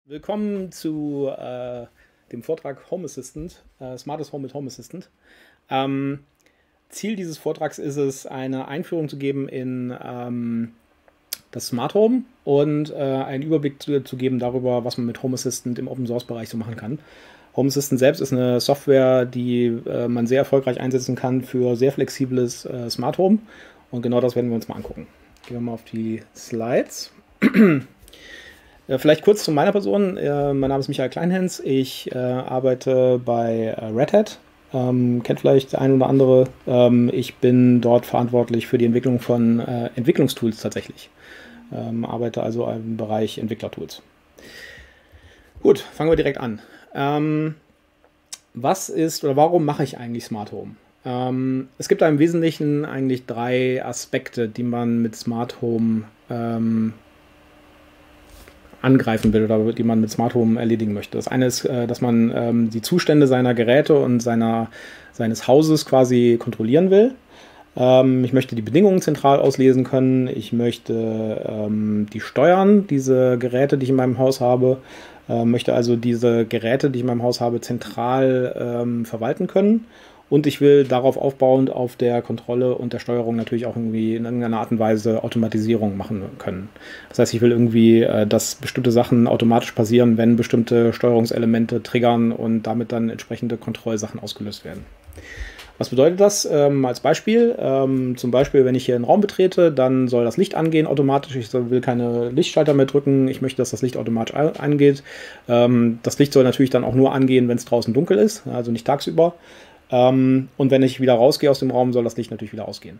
Willkommen zu dem Vortrag Home Assistant, Smartes Home mit Home Assistant. Ziel dieses Vortrags ist es, eine Einführung zu geben in das Smart Home und einen Überblick zu geben darüber, was man mit Home Assistant im Open Source Bereich so machen kann. Home Assistant selbst ist eine Software, die man sehr erfolgreich einsetzen kann für sehr flexibles Smart Home, und genau das werden wir uns mal angucken. Gehen wir mal auf die Slides. Vielleicht kurz zu meiner Person. Mein Name ist Michael Kleinhens. Ich arbeite bei Red Hat. Kennt vielleicht der ein oder andere. Ich bin dort verantwortlich für die Entwicklung von Entwicklungstools tatsächlich. Arbeite also im Bereich Entwicklertools. Gut, fangen wir direkt an. Was ist oder warum mache ich eigentlich Smart Home? Es gibt da im Wesentlichen eigentlich drei Aspekte, die man mit Smart Home angreifen will oder die man mit Smart Home erledigen möchte. Das eine ist, dass man die Zustände seiner Geräte und seines Hauses quasi kontrollieren will. Ich möchte die Bedingungen zentral auslesen können. Ich möchte die steuern, diese Geräte, die ich in meinem Haus habe. Möchte also diese Geräte, die ich in meinem Haus habe, zentral verwalten können. Und ich will darauf aufbauend auf der Kontrolle und der Steuerung natürlich auch irgendwie in irgendeiner Art und Weise Automatisierung machen können. Das heißt, ich will irgendwie, dass bestimmte Sachen automatisch passieren, wenn bestimmte Steuerungselemente triggern und damit dann entsprechende Kontrollsachen ausgelöst werden. Was bedeutet das? Als Beispiel, zum Beispiel, wenn ich hier einen Raum betrete, dann soll das Licht angehen automatisch. Ich will keine Lichtschalter mehr drücken. Ich möchte, dass das Licht automatisch angeht. Das Licht soll natürlich dann auch nur angehen, wenn es draußen dunkel ist, also nicht tagsüber. Und wenn ich wieder rausgehe aus dem Raum, soll das Licht natürlich wieder ausgehen.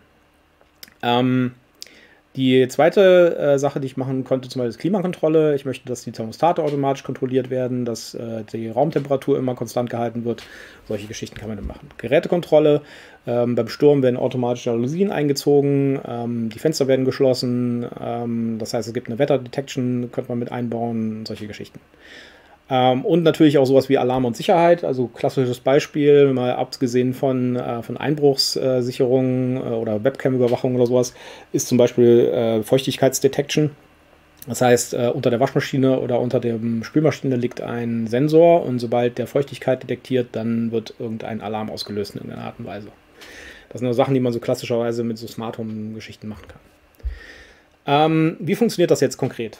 Die zweite Sache, die ich machen konnte, zum Beispiel ist Klimakontrolle. Ich möchte, dass die Thermostate automatisch kontrolliert werden, dass die Raumtemperatur immer konstant gehalten wird. Solche Geschichten kann man dann machen. Gerätekontrolle. Beim Sturm werden automatisch Jalousien eingezogen, die Fenster werden geschlossen. Das heißt, es gibt eine Wetterdetection, könnte man mit einbauen, solche Geschichten. Und natürlich auch sowas wie Alarm und Sicherheit, also klassisches Beispiel, mal abgesehen von Einbruchssicherung oder Webcam-Überwachung oder sowas, ist zum Beispiel Feuchtigkeitsdetection. Das heißt, unter der Waschmaschine oder unter der Spülmaschine liegt ein Sensor, und sobald der Feuchtigkeit detektiert, dann wird irgendein Alarm ausgelöst in irgendeiner Art und Weise. Das sind nur Sachen, die man so klassischerweise mit so Smart Home-Geschichten machen kann. Wie funktioniert das jetzt konkret?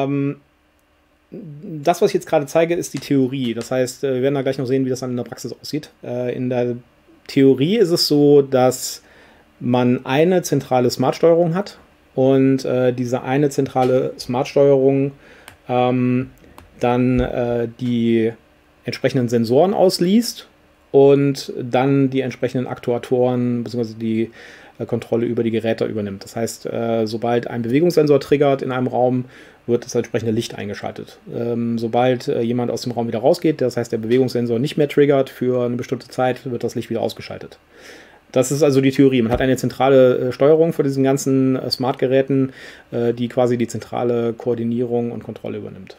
Das, was ich jetzt gerade zeige, ist die Theorie. Das heißt, wir werden da gleich noch sehen, wie das dann in der Praxis aussieht. In der Theorie ist es so, dass man eine zentrale Smart-Steuerung hat, und diese eine zentrale Smart-Steuerung dann die entsprechenden Sensoren ausliest und dann die entsprechenden Aktuatoren bzw. die Kontrolle über die Geräte übernimmt. Das heißt, sobald ein Bewegungssensor triggert in einem Raum, wird das entsprechende Licht eingeschaltet. Sobald jemand aus dem Raum wieder rausgeht, das heißt, der Bewegungssensor nicht mehr triggert für eine bestimmte Zeit, wird das Licht wieder ausgeschaltet. Das ist also die Theorie. Man hat eine zentrale Steuerung für diesen ganzen Smart-Geräten, die quasi die zentrale Koordinierung und Kontrolle übernimmt.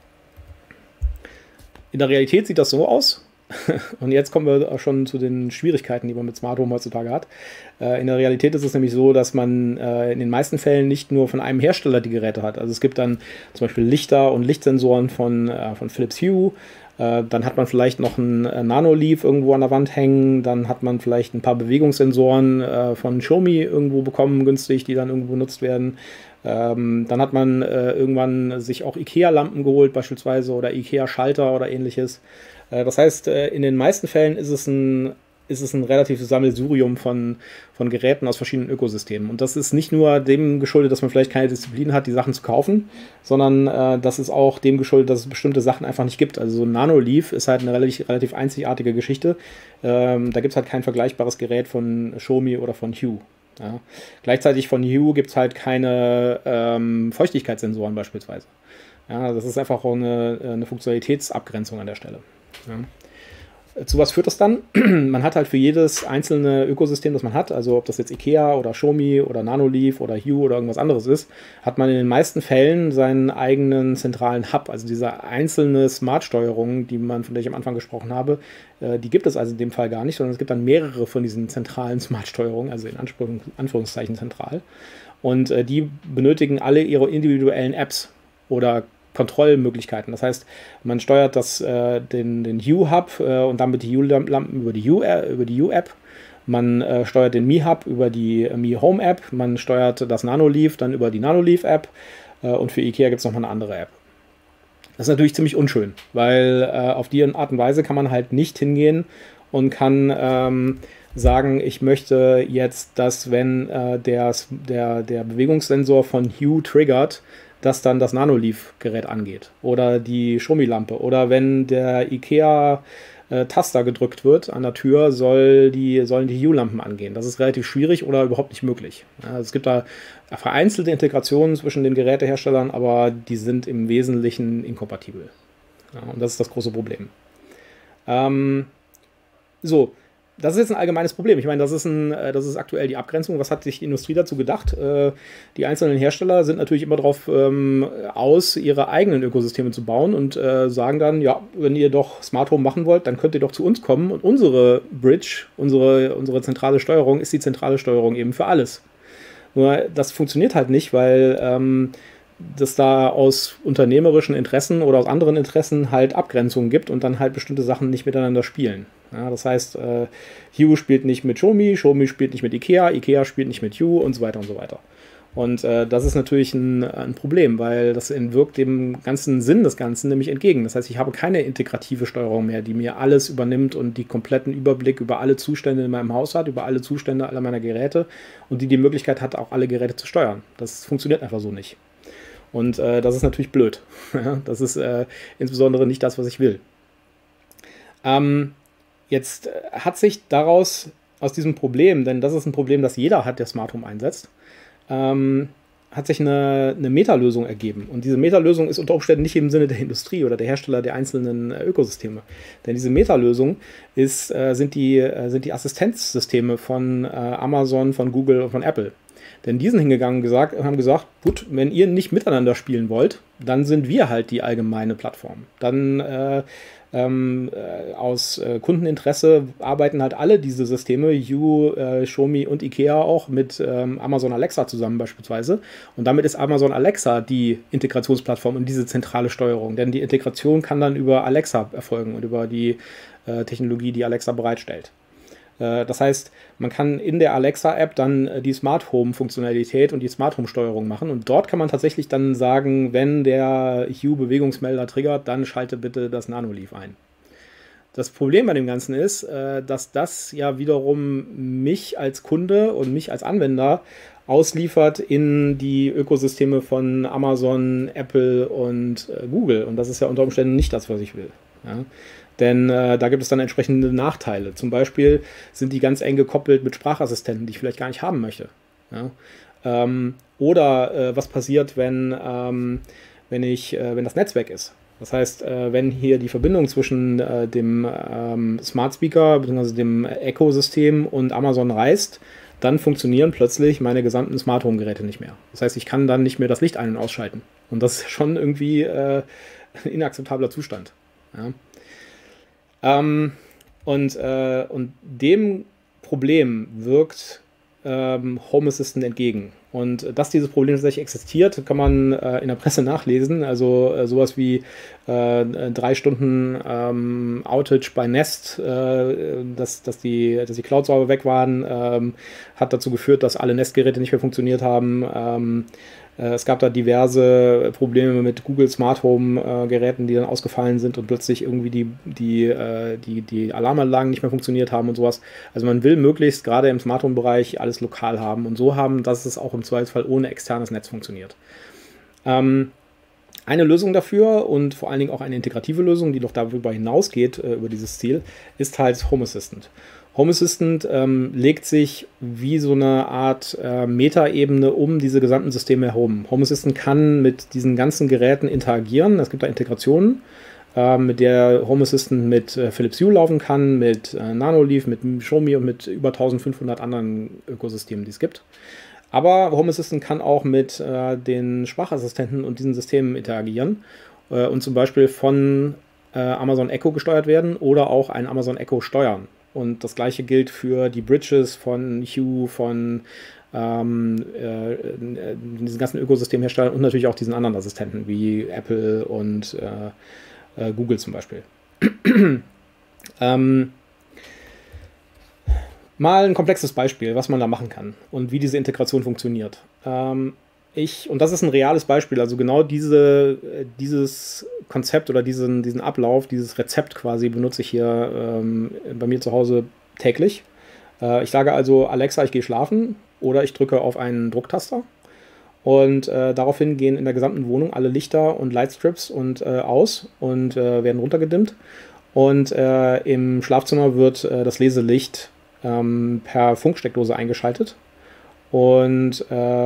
In der Realität sieht das so aus. Und jetzt kommen wir auch schon zu den Schwierigkeiten, die man mit Smart Home heutzutage hat. In der Realität ist es nämlich so, dass man in den meisten Fällen nicht nur von einem Hersteller die Geräte hat. Also es gibt dann zum Beispiel Lichter und Lichtsensoren von Philips Hue. Dann hat man vielleicht noch ein Nanoleaf irgendwo an der Wand hängen. Dann hat man vielleicht ein paar Bewegungssensoren von Xiaomi irgendwo bekommen, günstig, die dann irgendwo benutzt werden. Dann hat man irgendwann sich auch IKEA-Lampen geholt beispielsweise oder IKEA-Schalter oder ähnliches. Das heißt, in den meisten Fällen ist es ein relatives Sammelsurium von Geräten aus verschiedenen Ökosystemen. Und das ist nicht nur dem geschuldet, dass man vielleicht keine Disziplin hat, die Sachen zu kaufen, sondern das ist auch dem geschuldet, dass es bestimmte Sachen einfach nicht gibt. Also so ein Nanoleaf ist halt eine relativ einzigartige Geschichte. Da gibt es halt kein vergleichbares Gerät von Xiaomi oder von Hue. Ja. Gleichzeitig von Hue gibt es halt keine Feuchtigkeitssensoren beispielsweise. Ja, das ist einfach auch eine Funktionalitätsabgrenzung an der Stelle. Ja. Zu was führt das dann? Man hat halt für jedes einzelne Ökosystem, das man hat, also ob das jetzt IKEA oder Xiaomi oder Nanoleaf oder Hue oder irgendwas anderes ist, hat man in den meisten Fällen seinen eigenen zentralen Hub, also diese einzelne Smart-Steuerung, von der ich am Anfang gesprochen habe, die gibt es also in dem Fall gar nicht, sondern es gibt dann mehrere von diesen zentralen Smart-Steuerungen, also in Anführungszeichen zentral. Und die benötigen alle ihre individuellen Apps oder Kontrollmöglichkeiten. Das heißt, man steuert den Hue-Hub und damit die Hue-Lampen über die Hue-App. Man steuert den Mi Hub über die Mi Home App. Man steuert das Nanoleaf dann über die Nanoleaf App. Und für IKEA gibt es nochmal eine andere App. Das ist natürlich ziemlich unschön, weil auf die Art und Weise kann man halt nicht hingehen und kann sagen, ich möchte jetzt, dass wenn der Bewegungssensor von Hue triggert, dass dann das Nanoleaf-Gerät angeht. Oder die Xiaomi-Lampe. Oder wenn der IKEA Taster gedrückt wird an der Tür, sollen die Hue-Lampen angehen. Das ist relativ schwierig oder überhaupt nicht möglich. Ja, es gibt da vereinzelte Integrationen zwischen den Geräteherstellern, aber die sind im Wesentlichen inkompatibel. Ja, und das ist das große Problem. Das ist jetzt ein allgemeines Problem. Ich meine, das ist aktuell die Abgrenzung. Was hat sich die Industrie dazu gedacht? Die einzelnen Hersteller sind natürlich immer darauf aus, ihre eigenen Ökosysteme zu bauen und sagen dann, ja, wenn ihr doch Smart Home machen wollt, dann könnt ihr doch zu uns kommen. Und unsere Bridge, unsere zentrale Steuerung, ist die zentrale Steuerung eben für alles. Nur das funktioniert halt nicht, weil dass da aus unternehmerischen Interessen oder aus anderen Interessen halt Abgrenzungen gibt und dann halt bestimmte Sachen nicht miteinander spielen. Ja, das heißt, Hue spielt nicht mit Xiaomi, Xiaomi spielt nicht mit IKEA, IKEA spielt nicht mit Hue und so weiter und so weiter. Und das ist natürlich ein Problem, weil das entwirkt dem ganzen Sinn des Ganzen nämlich entgegen. Das heißt, ich habe keine integrative Steuerung mehr, die mir alles übernimmt und die kompletten Überblick über alle Zustände in meinem Haus hat, über alle Zustände aller meiner Geräte und die Möglichkeit hat, auch alle Geräte zu steuern. Das funktioniert einfach so nicht. Und das ist natürlich blöd. Das ist insbesondere nicht das, was ich will. Jetzt hat sich aus diesem Problem, denn das ist ein Problem, das jeder hat, der Smart Home einsetzt, hat sich eine Meta-Lösung ergeben. Und diese Meta-Lösung ist unter Umständen nicht im Sinne der Industrie oder der Hersteller der einzelnen Ökosysteme. Denn diese Meta-Lösung sind die Assistenzsysteme von Amazon, von Google und von Apple. Denn die sind hingegangen und haben gesagt, gut, wenn ihr nicht miteinander spielen wollt, dann sind wir halt die allgemeine Plattform. Dann aus Kundeninteresse arbeiten halt alle diese Systeme, Hue, Xiaomi und IKEA auch mit Amazon Alexa zusammen beispielsweise. Und damit ist Amazon Alexa die Integrationsplattform und diese zentrale Steuerung. Denn die Integration kann dann über Alexa erfolgen und über die Technologie, die Alexa bereitstellt. Das heißt, man kann in der Alexa-App dann die Smart Home-Funktionalität und die Smart Home-Steuerung machen. Und dort kann man tatsächlich dann sagen, wenn der Hue-Bewegungsmelder triggert, dann schalte bitte das Nanoleaf ein. Das Problem bei dem Ganzen ist, dass das ja wiederum mich als Kunde und mich als Anwender ausliefert in die Ökosysteme von Amazon, Apple und Google. Und das ist ja unter Umständen nicht das, was ich will. Ja? Denn da gibt es dann entsprechende Nachteile. Zum Beispiel sind die ganz eng gekoppelt mit Sprachassistenten, die ich vielleicht gar nicht haben möchte. Ja? Oder was passiert, wenn das Netz weg ist. Das heißt, wenn hier die Verbindung zwischen dem Smart Speaker bzw. dem Echo-System und Amazon reißt, dann funktionieren plötzlich meine gesamten Smart Home Geräte nicht mehr. Das heißt, ich kann dann nicht mehr das Licht ein- und ausschalten. Und das ist schon irgendwie ein inakzeptabler Zustand. Ja? Und dem Problem wirkt Home Assistant entgegen. Und dass dieses Problem tatsächlich existiert, kann man in der Presse nachlesen. Also sowas wie 3 Stunden Outage bei Nest, dass die Cloud-Server weg waren, hat dazu geführt, dass alle Nest-Geräte nicht mehr funktioniert haben. Es gab da diverse Probleme mit Google Smart Home Geräten, die dann ausgefallen sind und plötzlich irgendwie die Alarmanlagen nicht mehr funktioniert haben und sowas. Also man will möglichst gerade im Smart Home Bereich alles lokal haben und so haben, dass es auch im Zweifelsfall ohne externes Netz funktioniert. Eine Lösung dafür und vor allen Dingen auch eine integrative Lösung, die noch darüber hinausgeht, über dieses Ziel, ist halt Home Assistant. Home Assistant legt sich wie so eine Art Metaebene um diese gesamten Systeme herum. Home Assistant kann mit diesen ganzen Geräten interagieren. Es gibt da Integrationen, mit der Home Assistant mit Philips Hue laufen kann, mit Nanoleaf, mit Xiaomi und mit über 1500 anderen Ökosystemen, die es gibt. Aber Home Assistant kann auch mit den Sprachassistenten und diesen Systemen interagieren und zum Beispiel von Amazon Echo gesteuert werden oder auch ein Amazon Echo steuern. Und das gleiche gilt für die Bridges von Hue, von diesen ganzen Ökosystemherstellern und natürlich auch diesen anderen Assistenten wie Apple und Google zum Beispiel. Mal ein komplexes Beispiel, was man da machen kann und wie diese Integration funktioniert. Und das ist ein reales Beispiel, also genau dieses Konzept oder diesen Ablauf, dieses Rezept quasi benutze ich hier bei mir zu Hause täglich. Ich sage also, Alexa, ich gehe schlafen, oder ich drücke auf einen Drucktaster und daraufhin gehen in der gesamten Wohnung alle Lichter und Lightstrips aus und werden runtergedimmt. Und im Schlafzimmer wird das Leselicht per Funksteckdose eingeschaltet. Und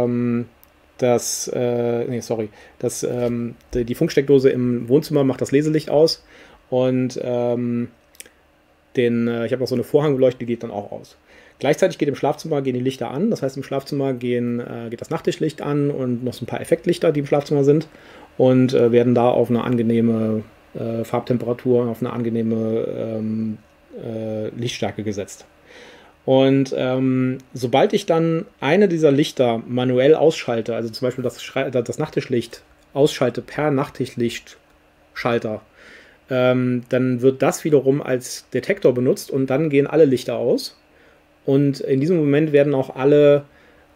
die Funksteckdose im Wohnzimmer macht das Leselicht aus und ich habe noch so eine Vorhangbeleuchtung, die geht dann auch aus. Gleichzeitig gehen die Lichter an, das heißt im Schlafzimmer geht das Nachttischlicht an und noch so ein paar Effektlichter, die im Schlafzimmer sind und werden da auf eine angenehme Farbtemperatur, auf eine angenehme Lichtstärke gesetzt. Und sobald ich dann eine dieser Lichter manuell ausschalte, also zum Beispiel das Nachttischlicht ausschalte per Nachttischlichtschalter, dann wird das wiederum als Detektor benutzt und dann gehen alle Lichter aus. Und in diesem Moment werden auch alle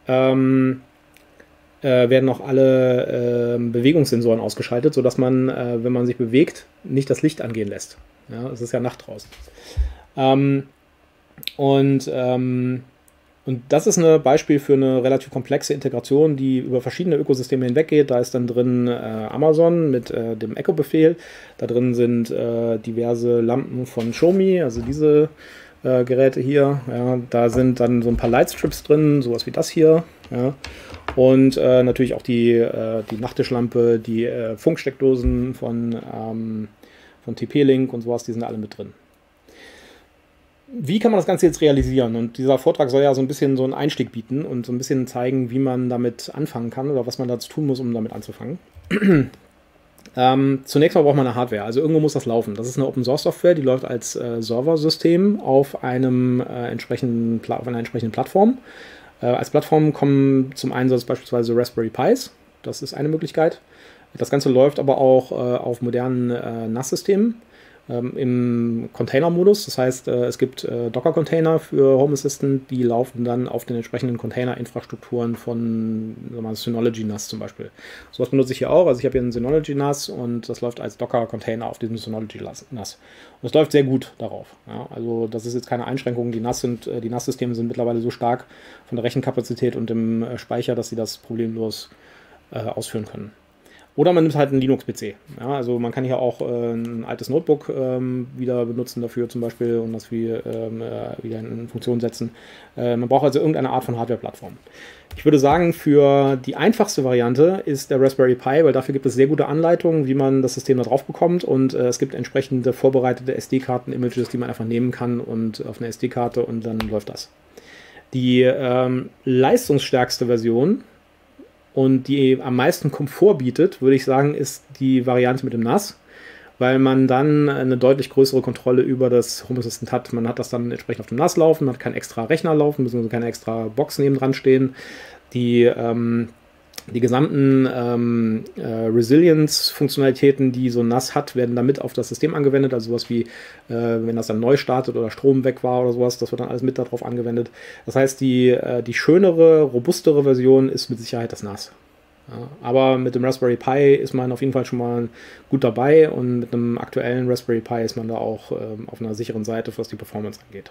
Bewegungssensoren ausgeschaltet, sodass man, wenn man sich bewegt, nicht das Licht angehen lässt. Ja, es ist ja Nacht draußen. Und das ist ein Beispiel für eine relativ komplexe Integration, die über verschiedene Ökosysteme hinweggeht. Da ist dann drin Amazon mit dem Echo-Befehl. Da drin sind diverse Lampen von Xiaomi, also diese Geräte hier. Ja, da sind dann so ein paar Lightstrips drin, sowas wie das hier. Ja. Und natürlich auch die Nachttischlampe, die Funksteckdosen von TP-Link und sowas, die sind alle mit drin. Wie kann man das Ganze jetzt realisieren? Und dieser Vortrag soll ja so ein bisschen so einen Einstieg bieten und so ein bisschen zeigen, wie man damit anfangen kann oder was man dazu tun muss, um damit anzufangen. Zunächst mal braucht man eine Hardware, also irgendwo muss das laufen. Das ist eine Open-Source-Software, die läuft als Serversystem auf einer entsprechenden Plattform. Als Plattform kommen zum Einsatz beispielsweise Raspberry Pis, das ist eine Möglichkeit. Das Ganze läuft aber auch auf modernen NAS-Systemen. Im Container-Modus, das heißt, es gibt Docker-Container für Home Assistant, die laufen dann auf den entsprechenden Container-Infrastrukturen von Synology NAS zum Beispiel. Sowas benutze ich hier auch, also ich habe hier einen Synology NAS und das läuft als Docker-Container auf diesem Synology NAS. Und es läuft sehr gut darauf. Ja? Also das ist jetzt keine Einschränkung, die NAS-Systeme sind mittlerweile so stark von der Rechenkapazität und dem Speicher, dass sie das problemlos ausführen können. Oder man nimmt halt einen Linux-PC. Ja, also man kann hier auch ein altes Notebook wieder benutzen dafür zum Beispiel und das wieder in Funktion setzen. Man braucht also irgendeine Art von Hardware-Plattform. Ich würde sagen, für die einfachste Variante ist der Raspberry Pi, weil dafür gibt es sehr gute Anleitungen, wie man das System da drauf bekommt und es gibt entsprechende vorbereitete SD-Karten-Images, die man einfach nehmen kann und auf eine SD-Karte und dann läuft das. Die leistungsstärkste Version und die am meisten Komfort bietet, würde ich sagen, ist die Variante mit dem NAS, weil man dann eine deutlich größere Kontrolle über das Home Assistant hat. Man hat das dann entsprechend auf dem NAS laufen, man hat keinen extra Rechner laufen, beziehungsweise keine extra Box nebendran stehen. Die gesamten Resilience-Funktionalitäten, die so ein NAS hat, werden damit auf das System angewendet. Also sowas wie, wenn das dann neu startet oder Strom weg war oder sowas, das wird dann alles mit darauf angewendet. Das heißt, die schönere, robustere Version ist mit Sicherheit das NAS. Ja, aber mit dem Raspberry Pi ist man auf jeden Fall schon mal gut dabei und mit einem aktuellen Raspberry Pi ist man da auch auf einer sicheren Seite, was die Performance angeht.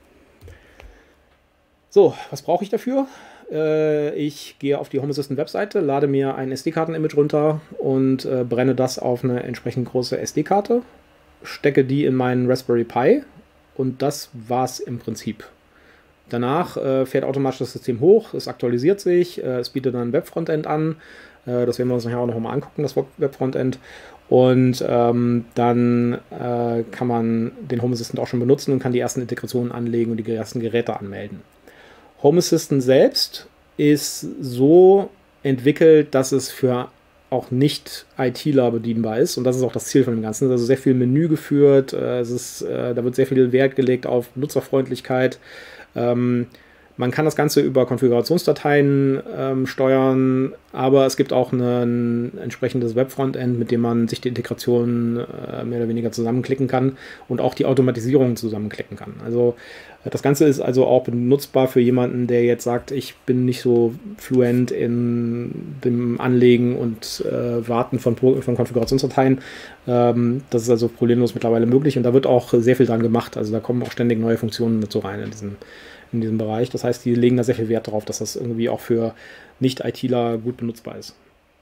So, was brauche ich dafür? Ich gehe auf die Home Assistant Webseite, lade mir ein SD-Karten-Image runter und brenne das auf eine entsprechend große SD-Karte, stecke die in meinen Raspberry Pi und das war's im Prinzip. Danach fährt automatisch das System hoch, es aktualisiert sich, es bietet dann ein Web-Frontend an, das werden wir uns nachher auch noch mal angucken, das Web-Frontend. Und dann kann man den Home Assistant auch schon benutzen und kann die ersten Integrationen anlegen und die ersten Geräte anmelden. Home Assistant selbst ist so entwickelt, dass es für auch nicht-ITler bedienbar ist. Und das ist auch das Ziel von dem Ganzen. Also sehr viel Menü geführt. Da wird sehr viel Wert gelegt auf Nutzerfreundlichkeit. Man kann das Ganze über Konfigurationsdateien steuern, aber es gibt auch ein entsprechendes Web-Frontend, mit dem man sich die Integration mehr oder weniger zusammenklicken kann und auch die Automatisierung zusammenklicken kann. Also das Ganze ist also auch benutzbar für jemanden, der jetzt sagt, ich bin nicht so fluent in dem Anlegen und Warten von Konfigurationsdateien. Das ist also problemlos mittlerweile möglich und da wird auch sehr viel dran gemacht. Also da kommen auch ständig neue Funktionen dazu rein in diesem Bereich. Das heißt, die legen da sehr viel Wert darauf, dass das irgendwie auch für Nicht-ITler gut benutzbar ist.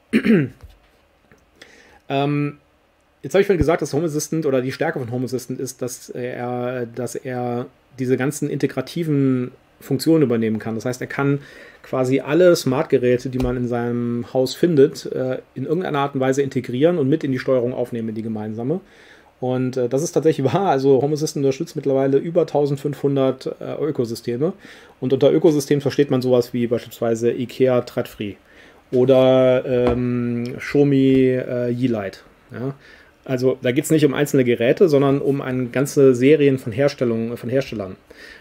Jetzt habe ich vorhin gesagt, dass Home Assistant oder die Stärke von Home Assistant ist, dass er diese ganzen integrativen Funktionen übernehmen kann. Das heißt, er kann quasi alle Smart-Geräte, die man in seinem Haus findet, in irgendeiner Art und Weise integrieren und mit in die Steuerung aufnehmen, in die gemeinsame. Und das ist tatsächlich wahr. Also Home Assistant unterstützt mittlerweile über 1500 Ökosysteme. Und unter Ökosystem versteht man sowas wie beispielsweise IKEA Thread-Free oder Xiaomi Yeelight. Ja? Also da geht es nicht um einzelne Geräte, sondern um eine ganze Serien von Herstellern.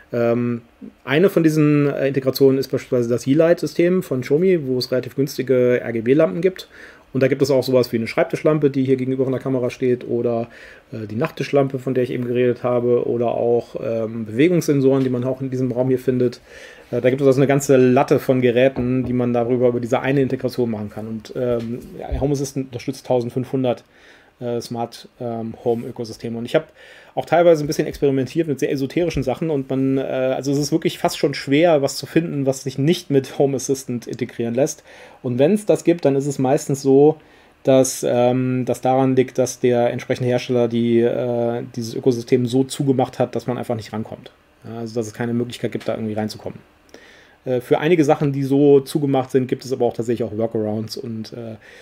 Eine von diesen Integrationen ist beispielsweise das Yeelight-System von Xiaomi, wo es relativ günstige RGB-Lampen gibt. Und da gibt es auch sowas wie eine Schreibtischlampe, die hier gegenüber von der Kamera steht, oder die Nachttischlampe, von der ich eben geredet habe, oder auch Bewegungssensoren, die man auch in diesem Raum hier findet. Da gibt es also eine ganze Latte von Geräten, die man über diese eine Integration machen kann. Und Home Assistant unterstützt 1500 Smart Home Ökosysteme. Und ich habe auch teilweise ein bisschen experimentiert mit sehr esoterischen Sachen und also es ist wirklich fast schon schwer, was zu finden, was sich nicht mit Home Assistant integrieren lässt. Und wenn es das gibt, dann ist es meistens so, dass das daran liegt, dass der entsprechende Hersteller dieses Ökosystem so zugemacht hat, dass man einfach nicht rankommt. Ja, also dass es keine Möglichkeit gibt, da irgendwie reinzukommen. Für einige Sachen, die so zugemacht sind, gibt es aber auch tatsächlich auch Workarounds und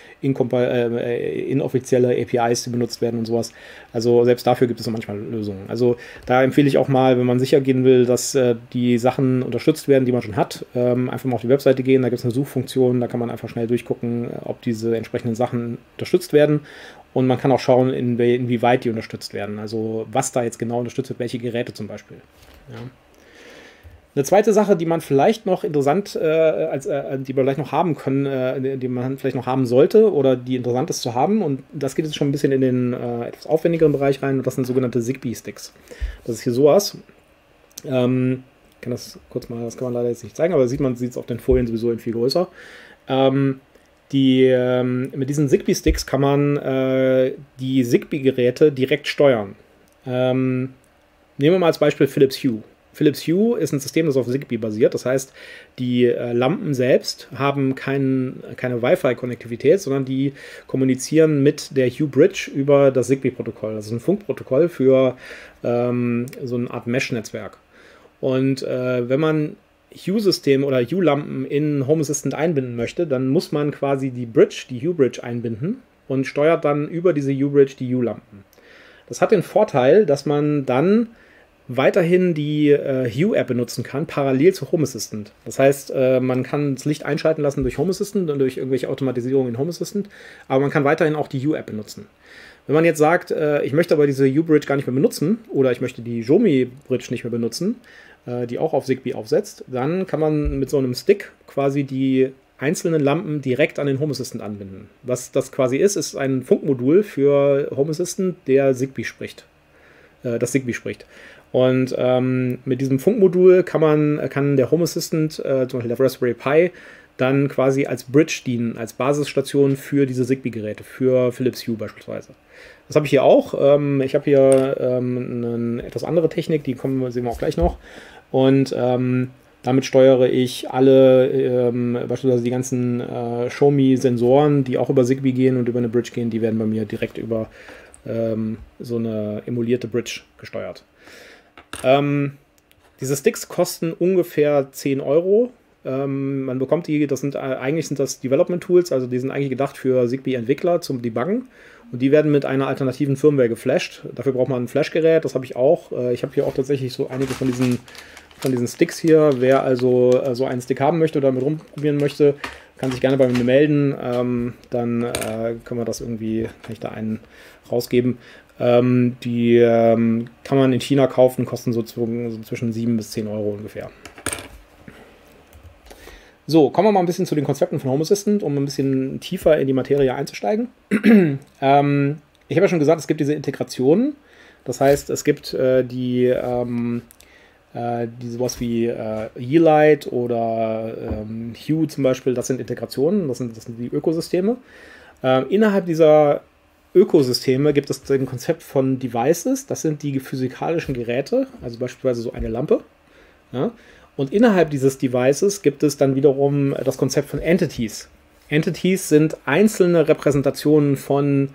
inoffizielle APIs, die benutzt werden und sowas. Also selbst dafür gibt es manchmal Lösungen. Also da empfehle ich auch mal, wenn man sicher gehen will, dass die Sachen unterstützt werden, die man schon hat, einfach mal auf die Webseite gehen, da gibt es eine Suchfunktion, da kann man einfach schnell durchgucken, ob diese entsprechenden Sachen unterstützt werden. Und man kann auch schauen, inwieweit die unterstützt werden. Also was da jetzt genau unterstützt wird, welche Geräte zum Beispiel. Ja. Eine zweite Sache, die man vielleicht noch interessant, die man vielleicht noch haben können, die man vielleicht noch haben sollte oder die interessant ist zu haben, und das geht jetzt schon ein bisschen in den etwas aufwendigeren Bereich rein, und das sind sogenannte Zigbee-Sticks. Das ist hier sowas. Kann das kurz mal, das kann man leider jetzt nicht zeigen, aber sieht es auf den Folien sowieso in viel größer. Mit diesen Zigbee-Sticks kann man die Zigbee-Geräte direkt steuern. Nehmen wir mal als Beispiel Philips Hue. Philips Hue ist ein System, das auf Zigbee basiert. Das heißt, die Lampen selbst haben keine Wi-Fi-Konnektivität, sondern die kommunizieren mit der Hue Bridge über das Zigbee-Protokoll. Das ist ein Funkprotokoll für so eine Art Mesh-Netzwerk. Und wenn man Hue-System oder Hue-Lampen in Home Assistant einbinden möchte, dann muss man quasi die Hue Bridge einbinden und steuert dann über diese Hue Bridge die Hue-Lampen. Das hat den Vorteil, dass man dann weiterhin die Hue-App benutzen kann, parallel zu Home Assistant. Das heißt, man kann das Licht einschalten lassen durch Home Assistant und durch irgendwelche Automatisierungen in Home Assistant, aber man kann weiterhin auch die Hue-App benutzen. Wenn man jetzt sagt, ich möchte aber diese Hue-Bridge gar nicht mehr benutzen oder ich möchte die Xiaomi-Bridge nicht mehr benutzen, die auch auf Zigbee aufsetzt, dann kann man mit so einem Stick quasi die einzelnen Lampen direkt an den Home Assistant anbinden. Was das quasi ist ein Funkmodul für Home Assistant, der Zigbee spricht. Das Zigbee spricht. Und mit diesem Funkmodul kann der Home Assistant, zum Beispiel der Raspberry Pi, dann quasi als Bridge dienen, als Basisstation für diese Zigbee-Geräte, für Philips Hue beispielsweise. Das habe ich hier auch. Ich habe hier eine etwas andere Technik, sehen wir auch gleich noch. Und damit steuere ich alle, beispielsweise die ganzen Xiaomi-Sensoren, die auch über Zigbee gehen und über eine Bridge gehen, die werden bei mir direkt über so eine emulierte Bridge gesteuert. Diese Sticks kosten ungefähr 10 Euro. Man bekommt die, eigentlich sind das Development Tools, also die sind eigentlich gedacht für Zigbee-Entwickler zum Debuggen. Und die werden mit einer alternativen Firmware geflasht. Dafür braucht man ein Flashgerät, das habe ich auch. Ich habe hier auch tatsächlich so einige von diesen Sticks hier. Wer also so einen Stick haben möchte oder damit rumprobieren möchte, kann sich gerne bei mir melden. Dann können wir das irgendwie, kann ich da einen rausgeben. Die kann man in China kaufen, kosten so zwischen 7 bis 10 Euro ungefähr. So, kommen wir mal ein bisschen zu den Konzepten von Home Assistant, um ein bisschen tiefer in die Materie einzusteigen. Ich habe ja schon gesagt, es gibt diese Integrationen. Das heißt, es gibt die sowas wie Yeelight oder Hue zum Beispiel, das sind Integrationen, das sind die Ökosysteme. Innerhalb dieser Ökosysteme gibt es ein Konzept von Devices, das sind die physikalischen Geräte, also beispielsweise so eine Lampe. Ja? Und innerhalb dieses Devices gibt es dann wiederum das Konzept von Entities. Entities sind einzelne Repräsentationen von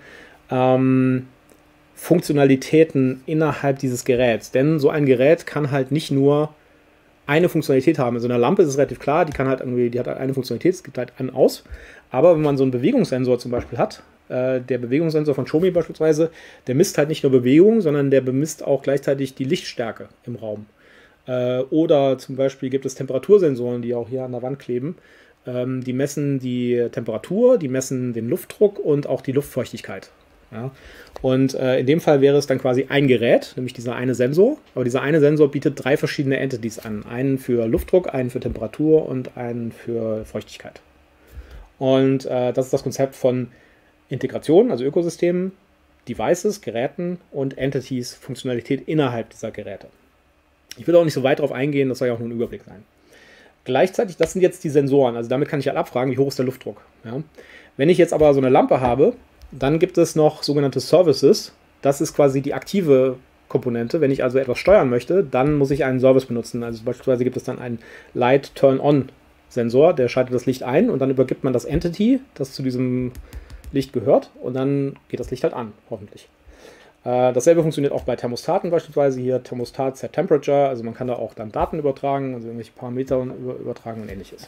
Funktionalitäten innerhalb dieses Geräts. Denn so ein Gerät kann halt nicht nur eine Funktionalität haben. Also eine Lampe ist es relativ klar, die hat halt eine Funktionalität, es gibt halt an aus. Aber wenn man so einen Bewegungssensor zum Beispiel hat, der Bewegungssensor von Xiaomi beispielsweise, der misst halt nicht nur Bewegung, sondern der bemisst auch gleichzeitig die Lichtstärke im Raum. Oder zum Beispiel gibt es Temperatursensoren, die auch hier an der Wand kleben. Die messen die Temperatur, die messen den Luftdruck und auch die Luftfeuchtigkeit. Ja. Und in dem Fall wäre es dann quasi ein Gerät, nämlich dieser eine Sensor. Aber dieser eine Sensor bietet 3 verschiedene Entities an. Einen für Luftdruck, einen für Temperatur und einen für Feuchtigkeit. Und das ist das Konzept von Integration, also Ökosystemen, Devices, Geräten und Entities, Funktionalität innerhalb dieser Geräte. Ich will auch nicht so weit darauf eingehen, das soll ja auch nur ein Überblick sein. Gleichzeitig, das sind jetzt die Sensoren, also damit kann ich halt abfragen, wie hoch ist der Luftdruck. Ja. Wenn ich jetzt aber so eine Lampe habe, dann gibt es noch sogenannte Services. Das ist quasi die aktive Komponente. Wenn ich also etwas steuern möchte, dann muss ich einen Service benutzen. Also beispielsweise gibt es dann einen Light-Turn-On-Sensor, der schaltet das Licht ein und dann übergibt man das Entity, das zu diesem Licht gehört und dann geht das Licht halt an, hoffentlich. Dasselbe funktioniert auch bei Thermostaten beispielsweise. Hier Thermostat Set Temperature, also man kann da auch dann Daten übertragen, also irgendwelche Parameter übertragen und ähnliches.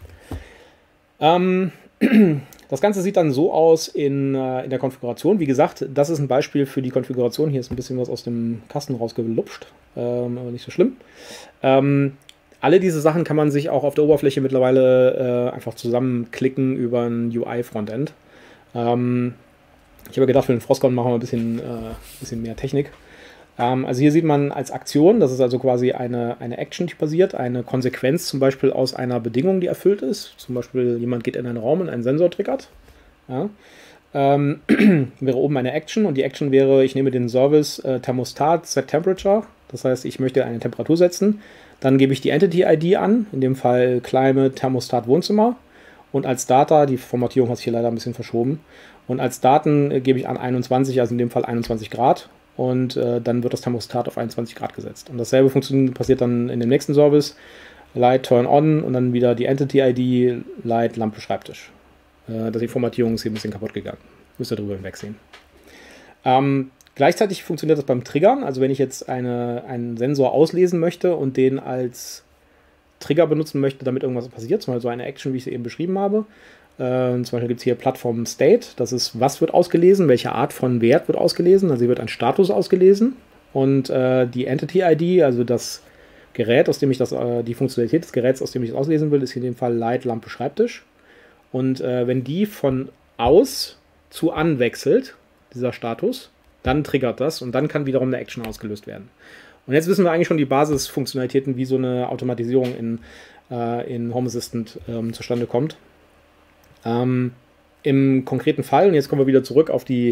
Das Ganze sieht dann so aus in der Konfiguration. Wie gesagt, das ist ein Beispiel für die Konfiguration. Hier ist ein bisschen was aus dem Kasten rausgelupscht, aber nicht so schlimm. Alle diese Sachen kann man sich auch auf der Oberfläche mittlerweile einfach zusammenklicken über ein UI-Frontend. Ich habe gedacht, für den Frostcon machen wir ein bisschen mehr Technik. Also hier sieht man als Aktion, das ist also quasi eine Action, die passiert, eine Konsequenz zum Beispiel aus einer Bedingung, die erfüllt ist. Zum Beispiel jemand geht in einen Raum und einen Sensor triggert. Ja. Wäre oben eine Action und die Action wäre, ich nehme den Service Thermostat Set Temperature. Das heißt, ich möchte eine Temperatur setzen. Dann gebe ich die Entity-ID an, in dem Fall Climate Thermostat Wohnzimmer. Und als Data, die Formatierung hat sich hier leider ein bisschen verschoben, und als Daten gebe ich an 21, also in dem Fall 21 Grad. Und dann wird das Thermostat auf 21 Grad gesetzt. Und dasselbe passiert dann in dem nächsten Service. Light Turn On und dann wieder die Entity-ID, Light Lampe Schreibtisch. Die Formatierung ist hier ein bisschen kaputt gegangen. Müsst ihr drüber hinwegsehen. Gleichzeitig funktioniert das beim Triggern. Also wenn ich jetzt einen Sensor auslesen möchte und den als Trigger benutzen möchte, damit irgendwas passiert, zum Beispiel so eine Action, wie ich sie eben beschrieben habe. Zum Beispiel gibt es hier Plattform State, das ist, was wird ausgelesen, welche Art von Wert wird ausgelesen, also hier wird ein Status ausgelesen und die Entity-ID, also das Gerät, aus dem ich die Funktionalität des Geräts, aus dem ich das auslesen will, ist hier in dem Fall Light Lampe Schreibtisch und wenn die von aus zu an wechselt, dieser Status, dann triggert das und dann kann wiederum eine Action ausgelöst werden. Und jetzt wissen wir eigentlich schon die Basisfunktionalitäten, wie so eine Automatisierung in Home Assistant zustande kommt. Im konkreten Fall, und jetzt kommen wir wieder zurück auf die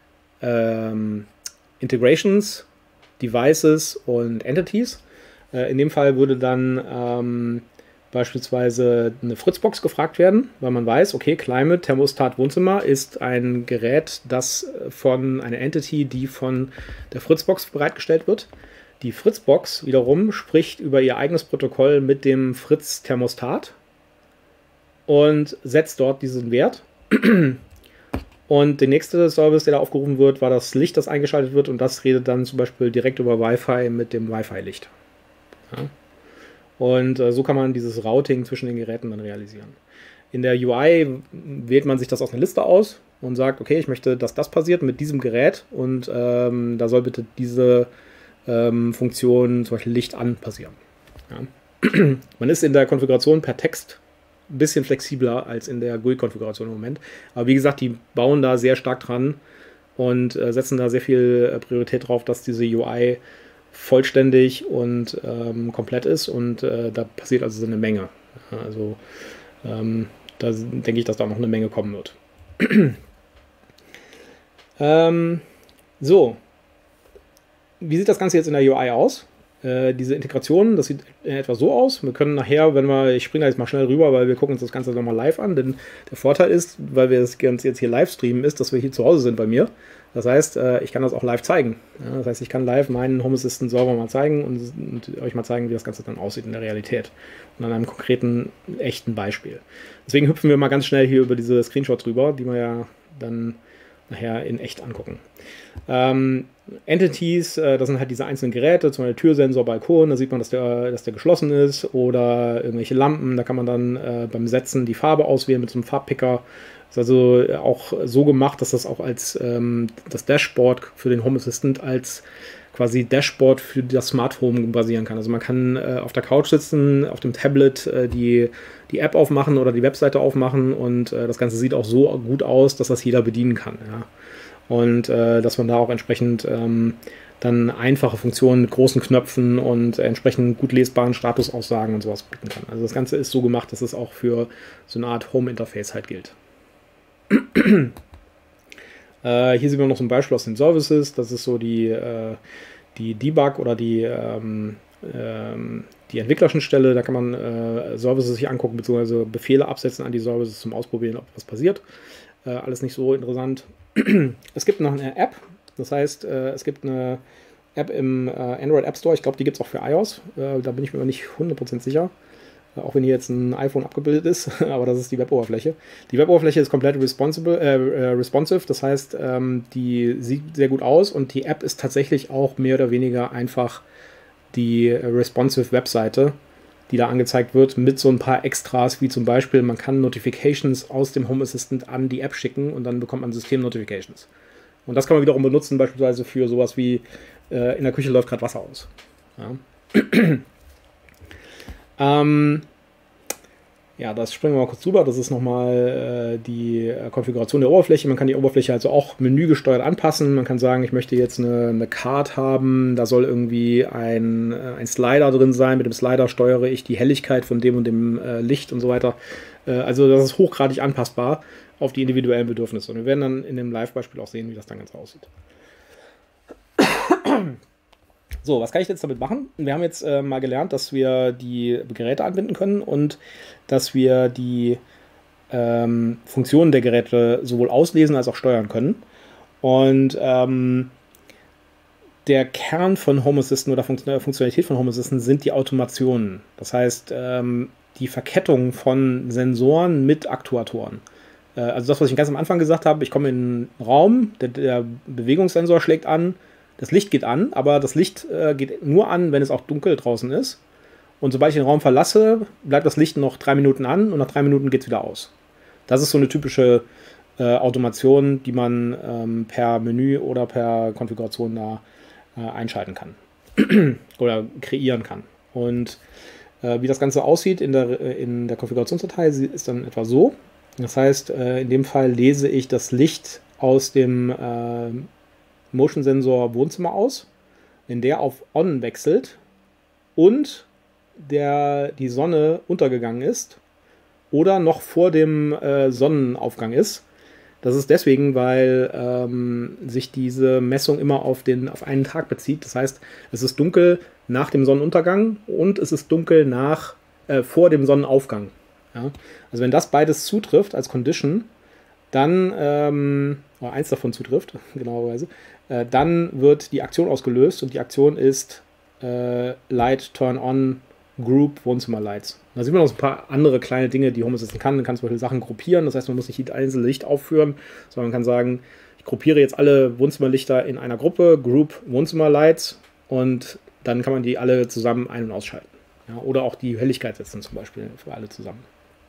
Integrations, Devices und Entities. In dem Fall würde dann beispielsweise eine Fritzbox gefragt werden, weil man weiß, okay, Climate Thermostat Wohnzimmer ist ein Gerät, das von einer Entity, die von der Fritzbox bereitgestellt wird. Die Fritzbox wiederum spricht über ihr eigenes Protokoll mit dem Fritz-Thermostat und setzt dort diesen Wert. Und der nächste Service, der da aufgerufen wird, war das Licht, das eingeschaltet wird und das redet dann zum Beispiel direkt über Wi-Fi mit dem Wi-Fi-Licht. Ja. Und so kann man dieses Routing zwischen den Geräten dann realisieren. In der UI wählt man sich das aus einer Liste aus und sagt, okay, ich möchte, dass das passiert mit diesem Gerät und da soll bitte diese Funktion, zum Beispiel Licht an, passieren. Ja. Man ist in der Konfiguration per Text ein bisschen flexibler als in der GUI-Konfiguration im Moment. Aber wie gesagt, die bauen da sehr stark dran und setzen da sehr viel Priorität drauf, dass diese UI vollständig und komplett ist und da passiert also so eine Menge. Also da denke ich, dass da noch eine Menge kommen wird. So, wie sieht das Ganze jetzt in der UI aus? Diese Integration, das sieht in etwa so aus. Wir können nachher, ich springe da jetzt mal schnell rüber, weil wir gucken uns das Ganze nochmal live an, denn der Vorteil ist, weil wir das Ganze jetzt hier live streamen, ist, dass wir hier zu Hause sind bei mir. Das heißt, ich kann das auch live zeigen. Ja, das heißt, ich kann live meinen Home Assistant Server mal zeigen und euch mal zeigen, wie das Ganze dann aussieht in der Realität. Und an einem konkreten, echten Beispiel. Deswegen hüpfen wir mal ganz schnell hier über diese Screenshots rüber, die wir ja dann nachher in echt angucken. Entities, das sind halt diese einzelnen Geräte, zum Beispiel Türsensor, Balkon, da sieht man, dass der geschlossen ist, oder irgendwelche Lampen, da kann man dann beim Setzen die Farbe auswählen mit so einem Farbpicker. Ist also auch so gemacht, dass das auch als das Dashboard für den Home Assistant als quasi Dashboard für das Smart Home basieren kann. Also man kann auf der Couch sitzen, auf dem Tablet die App aufmachen oder die Webseite aufmachen und das Ganze sieht auch so gut aus, dass das jeder bedienen kann. Ja. Und dass man da auch entsprechend dann einfache Funktionen mit großen Knöpfen und entsprechend gut lesbaren Statusaussagen und sowas bieten kann. Also das Ganze ist so gemacht, dass es auch für so eine Art Home-Interface halt gilt. Hier sieht man noch so ein Beispiel aus den Services. Das ist so die Debug oder die Entwicklerschnittstelle. Da kann man Services sich angucken, beziehungsweise Befehle absetzen an die Services zum Ausprobieren, ob was passiert. Alles nicht so interessant. Es gibt noch eine App. Das heißt, es gibt eine App im Android App Store. Ich glaube, die gibt es auch für iOS. Da bin ich mir aber nicht 100% sicher. Auch wenn hier jetzt ein iPhone abgebildet ist, aber das ist die Weboberfläche. Die Weboberfläche ist komplett responsive, das heißt, die sieht sehr gut aus und die App ist tatsächlich auch mehr oder weniger einfach die responsive Webseite, die da angezeigt wird, mit so ein paar Extras, wie zum Beispiel, man kann Notifications aus dem Home Assistant an die App schicken und dann bekommt man System-Notifications. Und das kann man wiederum benutzen, beispielsweise für sowas wie, in der Küche läuft gerade Wasser aus. Ja. Ja, das springen wir mal kurz drüber. Das ist nochmal die Konfiguration der Oberfläche. Man kann die Oberfläche also auch menügesteuert anpassen. Man kann sagen, ich möchte jetzt eine Card haben. Da soll irgendwie ein Slider drin sein. Mit dem Slider steuere ich die Helligkeit von dem und dem Licht und so weiter. Also das ist hochgradig anpassbar auf die individuellen Bedürfnisse. Und wir werden dann in dem Live-Beispiel auch sehen, wie das dann ganz aussieht. So, was kann ich jetzt damit machen? Wir haben jetzt mal gelernt, dass wir die Geräte anbinden können und dass wir die Funktionen der Geräte sowohl auslesen als auch steuern können. Und der Kern von Home Assistant oder Funktionalität von Home Assistant sind die Automationen. Das heißt, die Verkettung von Sensoren mit Aktuatoren. Also das, was ich ganz am Anfang gesagt habe, ich komme in einen Raum, der Bewegungssensor schlägt an, das Licht geht an, aber das Licht geht nur an, wenn es auch dunkel draußen ist. Und sobald ich den Raum verlasse, bleibt das Licht noch 3 Minuten an und nach 3 Minuten geht es wieder aus. Das ist so eine typische Automation, die man per Menü oder per Konfiguration da einschalten kann oder kreieren kann. Und wie das Ganze aussieht in der Konfigurationsdatei ist dann etwa so. Das heißt, in dem Fall lese ich das Licht aus dem Motion-Sensor Wohnzimmer aus, wenn der auf On wechselt und die Sonne untergegangen ist oder noch vor dem Sonnenaufgang ist. Das ist deswegen, weil sich diese Messung immer auf einen Tag bezieht. Das heißt, es ist dunkel nach dem Sonnenuntergang und es ist dunkel vor dem Sonnenaufgang. Ja? Also wenn das beides zutrifft als Condition, dann, oder eins davon zutrifft, genauerweise, dann wird die Aktion ausgelöst und die Aktion ist Light Turn On Group Wohnzimmer Lights. Da sieht man noch so ein paar andere kleine Dinge, die Home Assistant kann. Man kann zum Beispiel Sachen gruppieren, das heißt, man muss nicht jedes einzelne Licht aufführen, sondern man kann sagen, ich gruppiere jetzt alle Wohnzimmerlichter in einer Gruppe, Group Wohnzimmer Lights, und dann kann man die alle zusammen ein- und ausschalten. Ja, oder auch die Helligkeit setzen zum Beispiel für alle zusammen.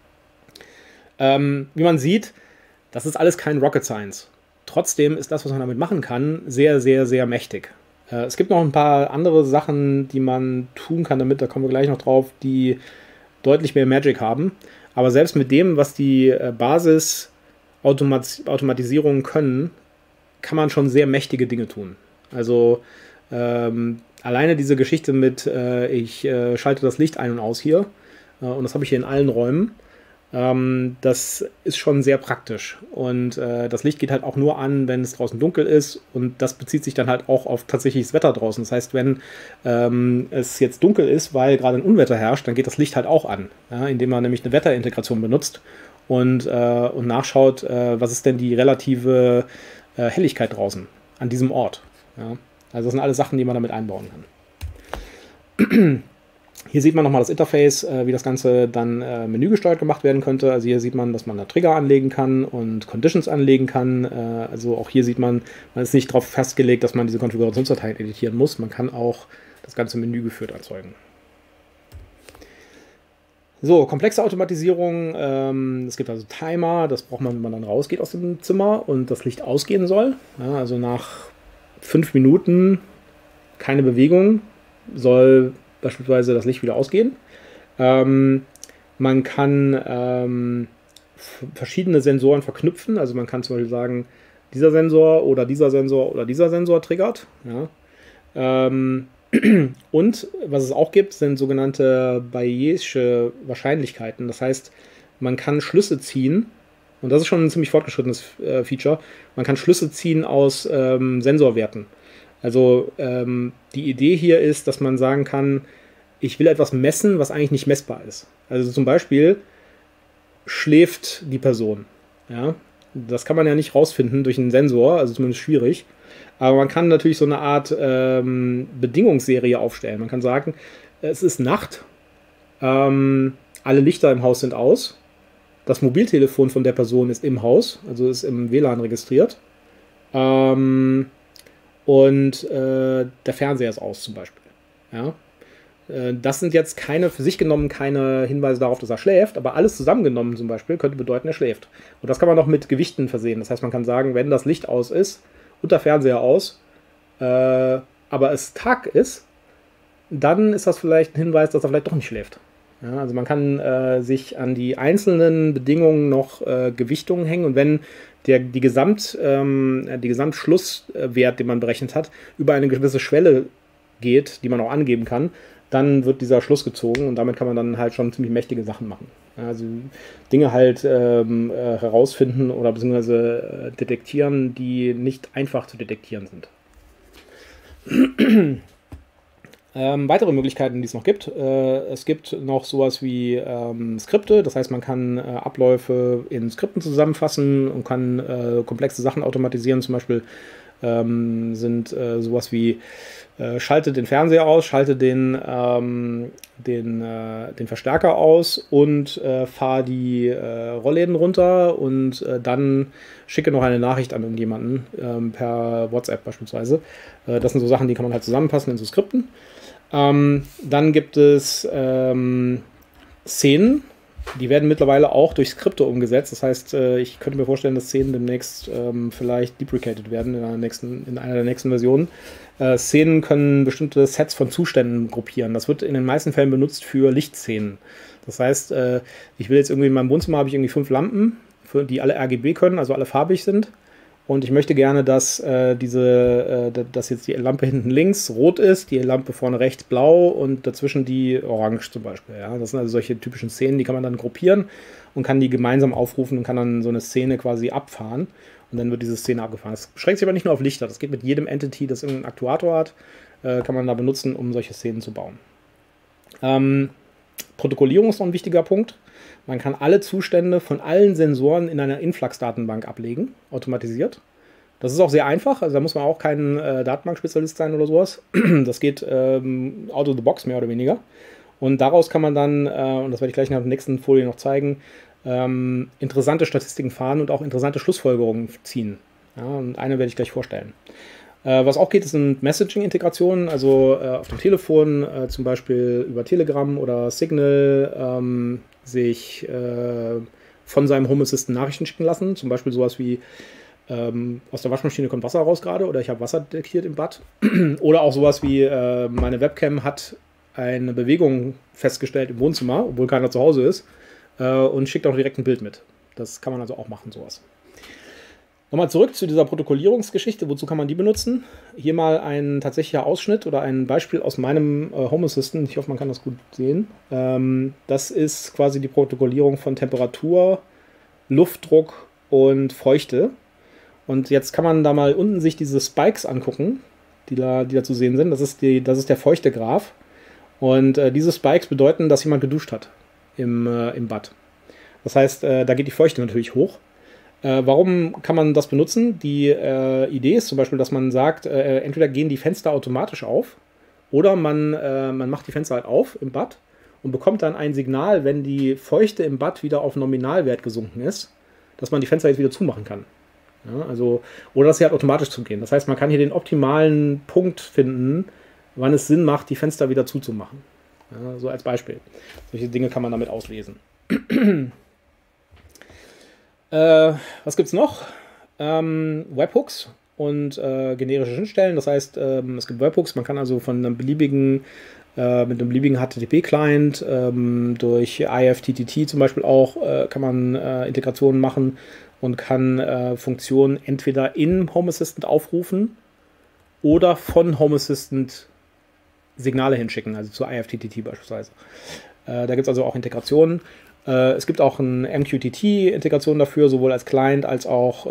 Wie man sieht, das ist alles kein Rocket Science. Trotzdem ist das, was man damit machen kann, sehr, sehr, sehr mächtig. Es gibt noch ein paar andere Sachen, die man tun kann damit, da kommen wir gleich noch drauf, die deutlich mehr Magic haben. Aber selbst mit dem, was die Basis-Automatisierungen können, kann man schon sehr mächtige Dinge tun. Also alleine diese Geschichte mit, ich schalte das Licht ein und aus hier, und das habe ich hier in allen Räumen. Das ist schon sehr praktisch. Und das Licht geht halt auch nur an, wenn es draußen dunkel ist. Und das bezieht sich dann halt auch auf tatsächliches Wetter draußen. Das heißt, wenn es jetzt dunkel ist, weil gerade ein Unwetter herrscht, dann geht das Licht halt auch an. Ja, indem man nämlich eine Wetterintegration benutzt und nachschaut, was ist denn die relative Helligkeit draußen an diesem Ort. Ja? Also das sind alles Sachen, die man damit einbauen kann. Hier sieht man nochmal das Interface, wie das Ganze dann menügesteuert gemacht werden könnte. Also hier sieht man, dass man da Trigger anlegen kann und Conditions anlegen kann. Also auch hier sieht man, man ist nicht darauf festgelegt, dass man diese Konfigurationsdateien editieren muss. Man kann auch das ganze Menü geführt erzeugen. So, komplexe Automatisierung. Es gibt also Timer, das braucht man, wenn man dann rausgeht aus dem Zimmer und das Licht ausgehen soll. Ja, also nach 5 Minuten keine Bewegung soll beispielsweise das Licht wieder ausgehen. Man kann verschiedene Sensoren verknüpfen. Also man kann zum Beispiel sagen, dieser Sensor oder dieser Sensor oder dieser Sensor triggert. Ja. Und was es auch gibt, sind sogenannte Bayesche Wahrscheinlichkeiten. Das heißt, man kann Schlüsse ziehen. Und das ist schon ein ziemlich fortgeschrittenes Feature. Man kann Schlüsse ziehen aus Sensorwerten. Also die Idee hier ist, dass man sagen kann, ich will etwas messen, was eigentlich nicht messbar ist. Also zum Beispiel schläft die Person. Ja? Das kann man ja nicht rausfinden durch einen Sensor, also zumindest schwierig. Aber man kann natürlich so eine Art Bedingungsserie aufstellen. Man kann sagen, es ist Nacht, alle Lichter im Haus sind aus, das Mobiltelefon von der Person ist im Haus, also ist im WLAN registriert. Und der Fernseher ist aus zum Beispiel. Ja? Das sind jetzt für sich genommen keine Hinweise darauf, dass er schläft, aber alles zusammengenommen zum Beispiel könnte bedeuten, er schläft. Und das kann man noch mit Gewichten versehen. Das heißt, man kann sagen, wenn das Licht aus ist und der Fernseher aus, aber es Tag ist, dann ist das vielleicht ein Hinweis, dass er vielleicht doch nicht schläft. Ja, also man kann sich an die einzelnen Bedingungen noch Gewichtungen hängen und wenn die Gesamtschlusswert, den man berechnet hat, über eine gewisse Schwelle geht, die man auch angeben kann, dann wird dieser Schluss gezogen und damit kann man dann halt schon ziemlich mächtige Sachen machen. Also Dinge halt herausfinden oder beziehungsweise detektieren, die nicht einfach zu detektieren sind. Weitere Möglichkeiten, die es noch gibt. Es gibt noch sowas wie Skripte, das heißt, man kann Abläufe in Skripten zusammenfassen und kann komplexe Sachen automatisieren. Zum Beispiel sind sowas wie schalte den Fernseher aus, schalte den Verstärker aus und fahre die Rollläden runter und dann schicke noch eine Nachricht an irgendjemanden per WhatsApp beispielsweise. Das sind so Sachen, die kann man halt zusammenfassen in so Skripten. Dann gibt es Szenen, die werden mittlerweile auch durch Skripte umgesetzt. Das heißt, ich könnte mir vorstellen, dass Szenen demnächst vielleicht deprecated werden in einer der nächsten Versionen. Szenen können bestimmte Sets von Zuständen gruppieren. Das wird in den meisten Fällen benutzt für Lichtszenen. Das heißt, ich will jetzt irgendwie in meinem Wohnzimmer habe ich irgendwie 5 Lampen, die alle RGB können, also alle farbig sind. Und ich möchte gerne, dass jetzt die Lampe hinten links rot ist, die Lampe vorne rechts blau und dazwischen die orange zum Beispiel. Ja? Das sind also solche typischen Szenen, die kann man dann gruppieren und kann die gemeinsam aufrufen und kann dann so eine Szene quasi abfahren. Und dann wird diese Szene abgefahren. Das beschränkt sich aber nicht nur auf Lichter. Das geht mit jedem Entity, das irgendeinen Aktuator hat, kann man da benutzen, um solche Szenen zu bauen. Protokollierung ist noch ein wichtiger Punkt. Man kann alle Zustände von allen Sensoren in einer Influx-Datenbank ablegen, automatisiert. Das ist auch sehr einfach, also da muss man auch kein Datenbankspezialist sein oder sowas. Das geht out of the box mehr oder weniger. Und daraus kann man dann, und das werde ich gleich in der nächsten Folie noch zeigen, interessante Statistiken fahren und auch interessante Schlussfolgerungen ziehen. Ja, und eine werde ich gleich vorstellen. Was auch geht, sind Messaging-Integrationen, also auf dem Telefon, zum Beispiel über Telegram oder Signal, sich von seinem Home Assistant Nachrichten schicken lassen. Zum Beispiel sowas wie, aus der Waschmaschine kommt Wasser raus gerade oder ich habe Wasser detektiert im Bad. Oder auch sowas wie, meine Webcam hat eine Bewegung festgestellt im Wohnzimmer, obwohl keiner zu Hause ist, und schickt auch direkt ein Bild mit. Das kann man also auch machen, sowas. Nochmal zurück zu dieser Protokollierungsgeschichte. Wozu kann man die benutzen? Hier mal ein tatsächlicher Ausschnitt oder ein Beispiel aus meinem Home Assistant. Ich hoffe, man kann das gut sehen. Das ist quasi die Protokollierung von Temperatur, Luftdruck und Feuchte. Und jetzt kann man da mal unten sich diese Spikes angucken, die da zu sehen sind. Das ist der Feuchtegraph. Und diese Spikes bedeuten, dass jemand geduscht hat im Bad. Das heißt, da geht die Feuchte natürlich hoch. Warum kann man das benutzen? Die Idee ist zum Beispiel, dass man sagt, entweder gehen die Fenster automatisch auf oder man macht die Fenster halt auf im Bad und bekommt dann ein Signal, wenn die Feuchte im Bad wieder auf Nominalwert gesunken ist, dass man die Fenster jetzt wieder zumachen kann. Ja, also, oder dass sie halt automatisch zugehen. Das heißt, man kann hier den optimalen Punkt finden, wann es Sinn macht, die Fenster wieder zuzumachen. Ja, so als Beispiel. Solche Dinge kann man damit auslesen. Was gibt es noch? Webhooks und generische Schnittstellen. Das heißt, es gibt Webhooks. Man kann also von einem beliebigen, mit einem beliebigen HTTP-Client durch IFTTT zum Beispiel auch kann man Integrationen machen und kann Funktionen entweder in Home Assistant aufrufen oder von Home Assistant Signale hinschicken, also zu IFTTT beispielsweise. Da gibt es also auch Integrationen. Es gibt auch eine MQTT-Integration dafür, sowohl als Client als auch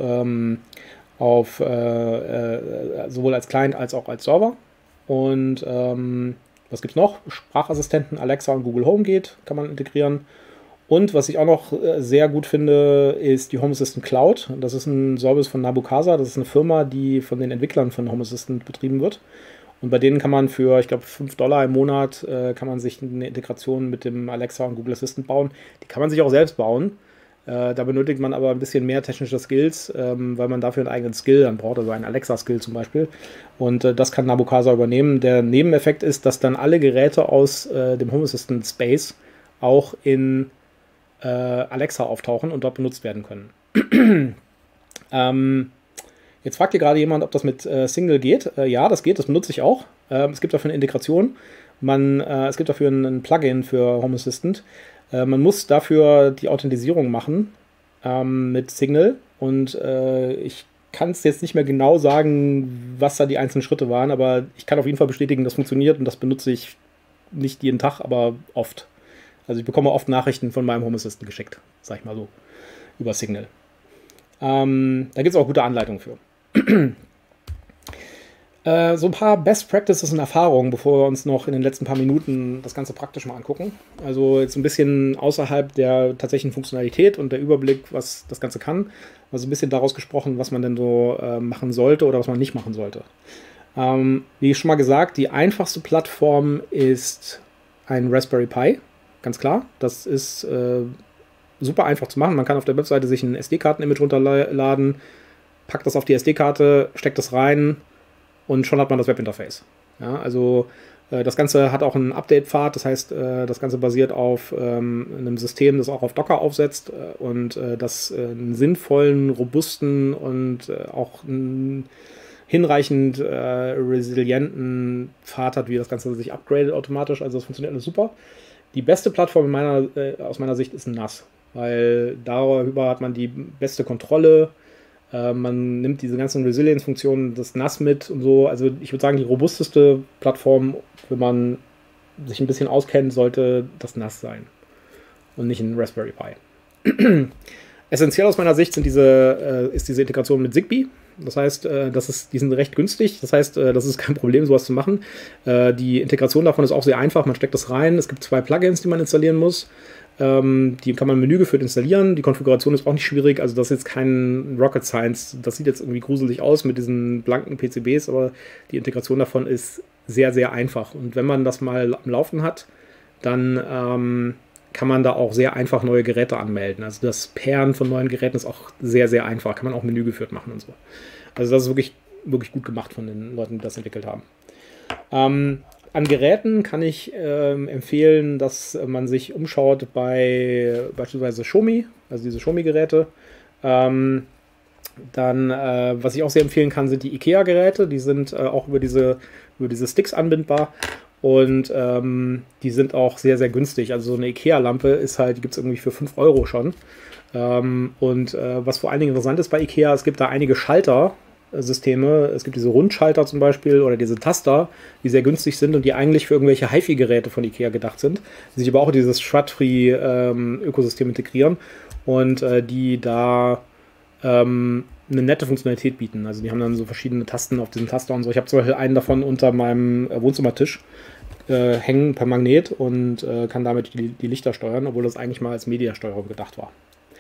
sowohl als Client als auch als Server. Und was gibt es noch? Sprachassistenten, Alexa und Google Home kann man integrieren. Und was ich auch noch sehr gut finde, ist die Home Assistant Cloud. Das ist ein Service von Nabucasa. Das ist eine Firma, die von den Entwicklern von Home Assistant betrieben wird. Und bei denen kann man für, ich glaube, $5 im Monat kann man sich eine Integration mit dem Alexa und Google Assistant bauen. Die kann man sich auch selbst bauen. Da benötigt man aber ein bisschen mehr technische Skills, weil man dafür einen eigenen Skill dann braucht, also einen Alexa-Skill zum Beispiel. Und das kann Nabucasa übernehmen. Der Nebeneffekt ist, dass dann alle Geräte aus dem Home Assistant Space auch in Alexa auftauchen und dort benutzt werden können. Jetzt fragt hier gerade jemand, ob das mit Signal geht. Ja, das geht, das benutze ich auch. Es gibt dafür eine Integration. Es gibt dafür ein Plugin für Home Assistant. Man muss dafür die Authentisierung machen mit Signal. Und ich kann es jetzt nicht mehr genau sagen, was da die einzelnen Schritte waren, aber ich kann auf jeden Fall bestätigen, das funktioniert und das benutze ich nicht jeden Tag, aber oft. Also ich bekomme oft Nachrichten von meinem Home Assistant geschickt, sag ich mal so, über Signal. Da gibt es auch gute Anleitungen für. So ein paar Best Practices und Erfahrungen, bevor wir uns noch in den letzten paar Minuten das Ganze praktisch mal angucken. Also jetzt ein bisschen außerhalb der tatsächlichen Funktionalität und der Überblick, was das Ganze kann. Also ein bisschen daraus gesprochen, was man denn so machen sollte oder was man nicht machen sollte. Wie schon mal gesagt, die einfachste Plattform ist ein Raspberry Pi. Ganz klar, das ist super einfach zu machen. Man kann auf der Webseite sich ein SD-Karten-Image runterladen, packt das auf die SD-Karte, steckt das rein und schon hat man das Webinterface. Ja, also das Ganze hat auch einen Update-Pfad, das heißt, das Ganze basiert auf einem System, das auch auf Docker aufsetzt und das einen sinnvollen, robusten und auch einen hinreichend resilienten Pfad hat, wie das Ganze sich upgradet automatisch. Also das funktioniert alles super. Die beste Plattform aus meiner Sicht ist NAS, weil darüber hat man die beste Kontrolle. Man nimmt diese ganzen Resilience-Funktionen des NAS mit und so. Also ich würde sagen, die robusteste Plattform, wenn man sich ein bisschen auskennt, sollte das NAS sein und nicht ein Raspberry Pi. Essentiell aus meiner Sicht ist diese Integration mit Zigbee. Das heißt, die sind recht günstig. Das heißt, das ist kein Problem, sowas zu machen. Die Integration davon ist auch sehr einfach. Man steckt das rein. Es gibt 2 Plugins, die man installieren muss. Die kann man menügeführt installieren. Die Konfiguration ist auch nicht schwierig. Also das ist jetzt kein Rocket Science. Das sieht jetzt irgendwie gruselig aus mit diesen blanken PCBs, aber die Integration davon ist sehr, sehr einfach. Und wenn man das mal am Laufen hat, dann kann man da auch sehr einfach neue Geräte anmelden. Also das Pairen von neuen Geräten ist auch sehr, sehr einfach. Kann man auch menügeführt machen und so. Also das ist wirklich, wirklich gut gemacht von den Leuten, die das entwickelt haben. An Geräten kann ich empfehlen, dass man sich umschaut bei beispielsweise Xiaomi, also diese Xiaomi-Geräte. Was ich auch sehr empfehlen kann, sind die IKEA-Geräte. Die sind auch über diese Sticks anbindbar. Und die sind auch sehr, sehr günstig. Also so eine IKEA-Lampe die gibt es irgendwie für 5 € schon. Was vor allen Dingen interessant ist bei IKEA, es gibt da einige Schaltersysteme. Es gibt diese Rundschalter zum Beispiel oder diese Taster, die sehr günstig sind und die eigentlich für irgendwelche HiFi-Geräte von IKEA gedacht sind, die sich aber auch in dieses Shred-Free-Ökosystem integrieren und die da eine nette Funktionalität bieten. Also die haben dann so verschiedene Tasten auf diesem Taster und so. Ich habe zum Beispiel einen davon unter meinem Wohnzimmertisch hängen per Magnet und kann damit die Lichter steuern, obwohl das eigentlich mal als Mediasteuerung gedacht war.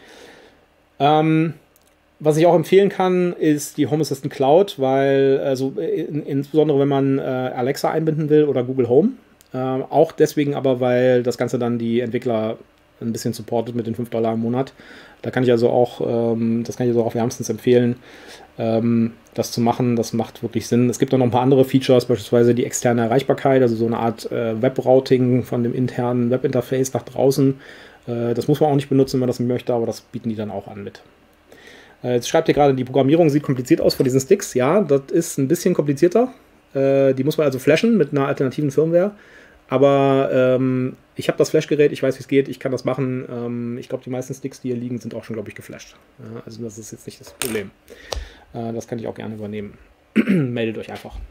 Was ich auch empfehlen kann, ist die Home Assistant Cloud, weil insbesondere wenn man Alexa einbinden will oder Google Home. Auch deswegen aber, weil das Ganze dann die Entwickler ein bisschen supportet mit den $5 im Monat. Da kann ich also auch, das kann ich also auch wärmstens empfehlen, das zu machen. Das macht wirklich Sinn. Es gibt auch noch ein paar andere Features, beispielsweise die externe Erreichbarkeit, also so eine Art Web-Routing von dem internen Webinterface nach draußen. Das muss man auch nicht benutzen, wenn man das möchte, aber das bieten die dann auch an mit. Jetzt schreibt ihr gerade, die Programmierung sieht kompliziert aus von diesen Sticks. Ja, das ist ein bisschen komplizierter. Die muss man also flashen mit einer alternativen Firmware. Aber ich habe das Flash-Gerät, ich weiß, wie es geht, ich kann das machen. Ich glaube, die meisten Sticks, die hier liegen, sind auch schon, glaube ich, geflasht. Ja, also das ist jetzt nicht das Problem. Das kann ich auch gerne übernehmen. Meldet euch einfach.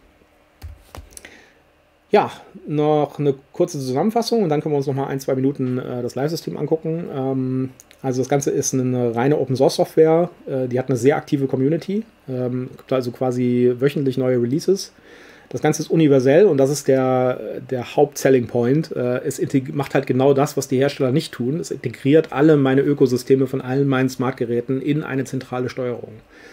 Ja, noch eine kurze Zusammenfassung und dann können wir uns noch mal 1-2 Minuten das Live-System angucken. Also das Ganze ist eine reine Open-Source-Software, die hat eine sehr aktive Community, gibt also quasi wöchentlich neue Releases. Das Ganze ist universell und das ist der Haupt-Selling Point. Es macht halt genau das, was die Hersteller nicht tun. Es integriert alle meine Ökosysteme von allen meinen Smart-Geräten in eine zentrale Steuerung.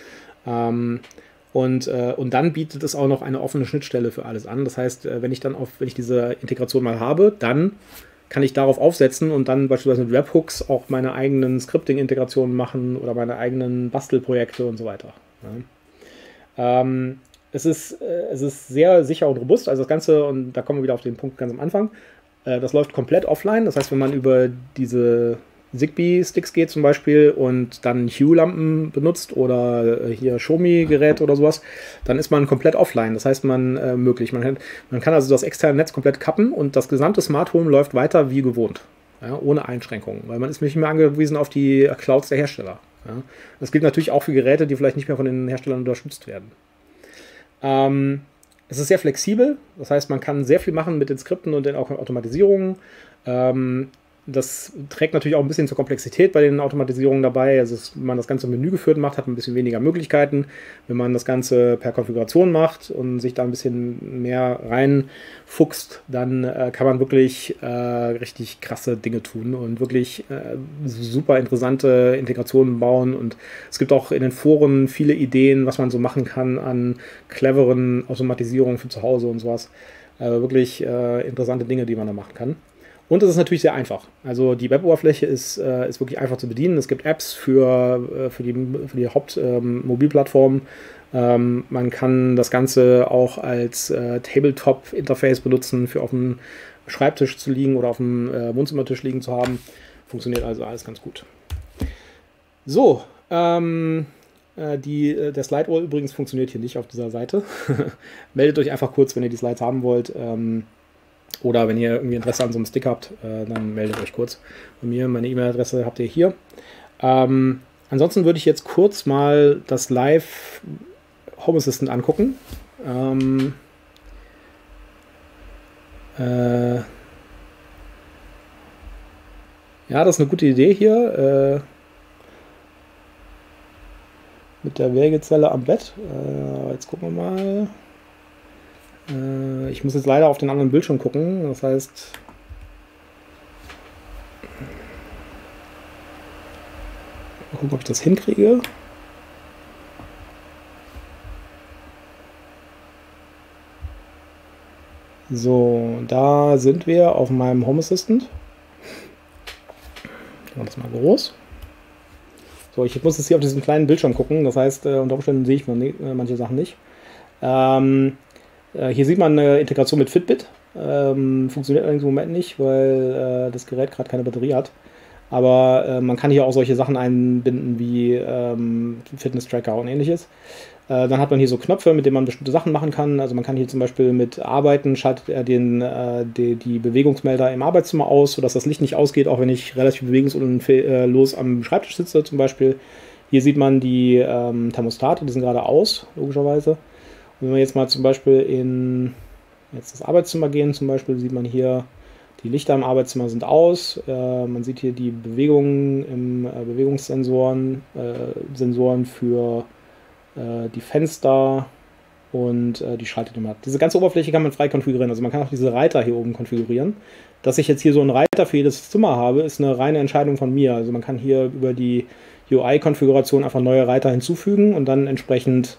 Und dann bietet es auch noch eine offene Schnittstelle für alles an. Das heißt, wenn ich diese Integration mal habe, dann kann ich darauf aufsetzen und dann beispielsweise mit Webhooks auch meine eigenen Scripting-Integrationen machen oder meine eigenen Bastelprojekte und so weiter. Ja. Es ist sehr sicher und robust. Also das Ganze, und da kommen wir wieder auf den Punkt ganz am Anfang, das läuft komplett offline. Das heißt, wenn man über diese Zigbee-Sticks geht zum Beispiel und dann Hue-Lampen benutzt oder hier Xiaomi-Gerät oder sowas, dann ist man komplett offline. Das heißt, man kann also das externe Netz komplett kappen und das gesamte Smart Home läuft weiter wie gewohnt, ja, ohne Einschränkungen, weil man ist nicht mehr angewiesen auf die Clouds der Hersteller. Ja. Das gilt natürlich auch für Geräte, die vielleicht nicht mehr von den Herstellern unterstützt werden. Es ist sehr flexibel, das heißt, man kann sehr viel machen mit den Skripten und den Automatisierungen. Das trägt natürlich auch ein bisschen zur Komplexität bei den Automatisierungen dabei. Also wenn man das Ganze im Menü geführt macht, hat man ein bisschen weniger Möglichkeiten. Wenn man das Ganze per Konfiguration macht und sich da ein bisschen mehr reinfuchst, dann kann man wirklich richtig krasse Dinge tun und wirklich super interessante Integrationen bauen. Und es gibt auch in den Foren viele Ideen, was man so machen kann an cleveren Automatisierungen für zu Hause und sowas. Wirklich interessante Dinge, die man da machen kann. Und es ist natürlich sehr einfach. Also die Web-Oberfläche ist wirklich einfach zu bedienen. Es gibt Apps für die Hauptmobilplattform. Man kann das Ganze auch als Tabletop-Interface benutzen, für auf dem Schreibtisch zu liegen oder auf dem Wohnzimmertisch liegen zu haben. Funktioniert also alles ganz gut. So, der Slide Wall übrigens funktioniert hier nicht auf dieser Seite. Meldet euch einfach kurz, wenn ihr die Slides haben wollt. Oder wenn ihr irgendwie Interesse an so einem Stick habt, dann meldet euch kurz bei mir. Meine E-Mail-Adresse habt ihr hier. Ansonsten würde ich jetzt kurz mal das Live Home Assistant angucken. Ja, das ist eine gute Idee hier. Mit der Wägezelle am Bett. Jetzt gucken wir mal. Ich muss jetzt leider auf den anderen Bildschirm gucken, das heißt, mal gucken, ob ich das hinkriege. So, da sind wir auf meinem Home Assistant. Ich mache das mal groß. So, ich muss jetzt hier auf diesen kleinen Bildschirm gucken, das heißt, unter Umständen sehe ich manche Sachen nicht. Hier sieht man eine Integration mit Fitbit. Funktioniert allerdings im Moment nicht, weil das Gerät gerade keine Batterie hat. Aber man kann hier auch solche Sachen einbinden wie Fitness-Tracker und ähnliches. Dann hat man hier so Knöpfe, mit denen man bestimmte Sachen machen kann. Also man kann hier zum Beispiel mit Arbeiten, schaltet er die Bewegungsmelder im Arbeitszimmer aus, sodass das Licht nicht ausgeht, auch wenn ich relativ bewegungslos am Schreibtisch sitze zum Beispiel. Hier sieht man die Thermostate, die sind gerade aus, logischerweise. Und wenn wir jetzt mal zum Beispiel in das Arbeitszimmer gehen, zum Beispiel, sieht man hier, die Lichter im Arbeitszimmer sind aus. Man sieht hier die Bewegungen im Bewegungssensoren, Sensoren für die Fenster und die Schaltautomaten. Diese ganze Oberfläche kann man frei konfigurieren. Also man kann auch diese Reiter hier oben konfigurieren. Dass ich jetzt hier so einen Reiter für jedes Zimmer habe, ist eine reine Entscheidung von mir. Also man kann hier über die UI-Konfiguration einfach neue Reiter hinzufügen und dann entsprechend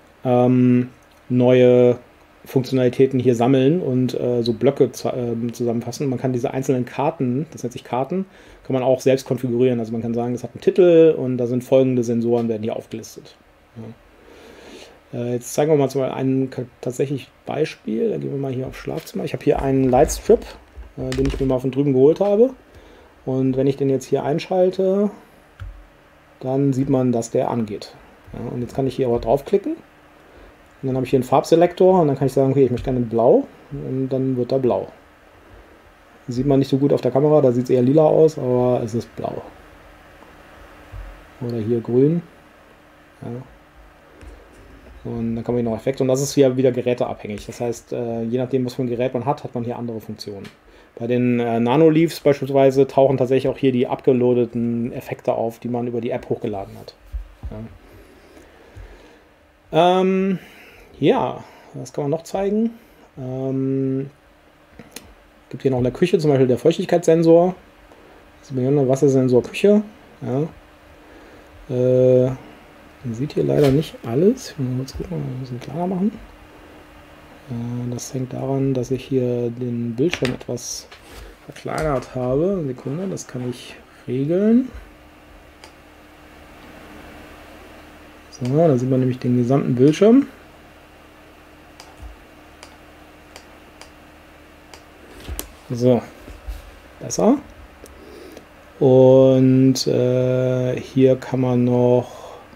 neue Funktionalitäten hier sammeln und so Blöcke zusammenfassen. Man kann diese einzelnen Karten, das nennt sich Karten, kann man auch selbst konfigurieren. Also man kann sagen, das hat einen Titel und da sind folgende Sensoren, werden hier aufgelistet. Ja. Jetzt zeigen wir mal zum Beispiel ein tatsächlich Beispiel. Da gehen wir mal hier auf Schlafzimmer. Ich habe hier einen Lightstrip, den ich mir mal von drüben geholt habe. Und wenn ich den jetzt hier einschalte, dann sieht man, dass der angeht. Ja, und jetzt kann ich hier aber draufklicken. Und dann habe ich hier einen Farbselektor und dann kann ich sagen, okay, ich möchte gerne blau und dann wird da blau. Das sieht man nicht so gut auf der Kamera, da sieht es eher lila aus, aber es ist blau. Oder hier grün. Ja. Und dann kann man hier noch Effekte und das ist hier wieder geräteabhängig. Das heißt, je nachdem, was für ein Gerät man hat, hat man hier andere Funktionen. Bei den Nano-Leafs beispielsweise tauchen tatsächlich auch hier die abgeloadeten Effekte auf, die man über die App hochgeladen hat. Ja. Ja, was kann man noch zeigen? Gibt hier noch in der Küche zum Beispiel der Feuchtigkeitssensor. Das ist ein Wassersensor Küche. Ja. Man sieht hier leider nicht alles. Ich muss mal kurz gucken, ein bisschen klarer machen. Das hängt daran, dass ich hier den Bildschirm etwas verkleinert habe. Sekunde, das kann ich regeln. So, da sieht man nämlich den gesamten Bildschirm. So, besser. Und hier kann man noch,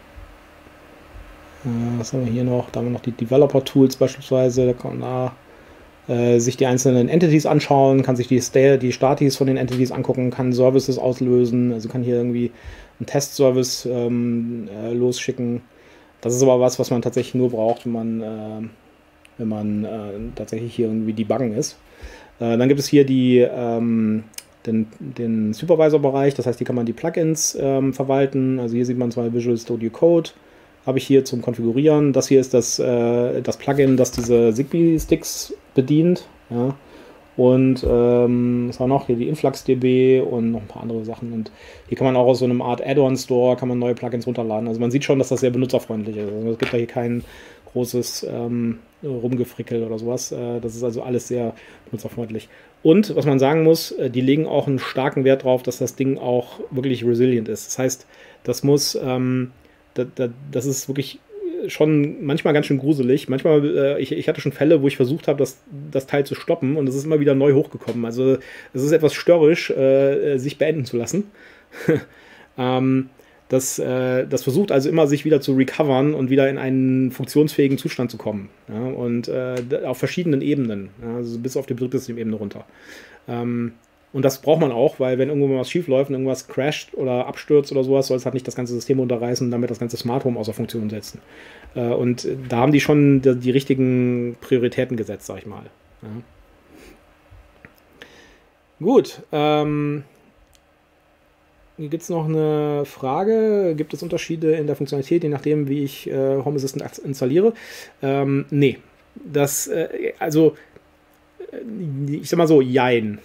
was haben wir hier noch? Da haben wir noch die Developer-Tools beispielsweise. Da kann man sich die einzelnen Entities anschauen, kann sich die Statis von den Entities angucken, kann Services auslösen, also kann hier irgendwie einen Test-Service losschicken. Das ist aber was man tatsächlich nur braucht, wenn man tatsächlich hier irgendwie debuggen ist. Dann gibt es hier den Supervisor-Bereich, das heißt, hier kann man die Plugins verwalten. Also hier sieht man zwar Visual Studio Code, habe ich hier zum Konfigurieren. Das hier ist das Plugin, das diese Zigbee-Sticks bedient. Ja. Und was war noch? Hier die InfluxDB und noch ein paar andere Sachen. Und hier kann man auch aus so einem Art Add-on-Store kann man neue Plugins runterladen. Also man sieht schon, dass das sehr benutzerfreundlich ist. Also es gibt da hier kein großes Rumgefrickel oder sowas. Das ist also alles sehr benutzerfreundlich. Und was man sagen muss, die legen auch einen starken Wert drauf, dass das Ding auch wirklich resilient ist. Das heißt, das muss, das ist wirklich schon manchmal ganz schön gruselig. Manchmal, ich hatte schon Fälle, wo ich versucht habe, das Teil zu stoppen und es ist immer wieder neu hochgekommen. Also es ist etwas störrisch, sich beenden zu lassen. Das versucht also immer, sich wieder zu recovern und wieder in einen funktionsfähigen Zustand zu kommen. Ja, und auf verschiedenen Ebenen, ja, also bis auf die Betriebssystemebene runter. Und das braucht man auch, weil wenn irgendwo mal was schief läuft und irgendwas crasht oder abstürzt oder sowas, soll es halt nicht das ganze System unterreißen und damit das ganze Smart Home außer Funktion setzen. Und da haben die schon die richtigen Prioritäten gesetzt, sag ich mal. Ja. Gut, hier gibt es noch eine Frage. Gibt es Unterschiede in der Funktionalität, je nachdem, wie ich Home Assistant installiere? Nee. Also, ich sag mal so, jein.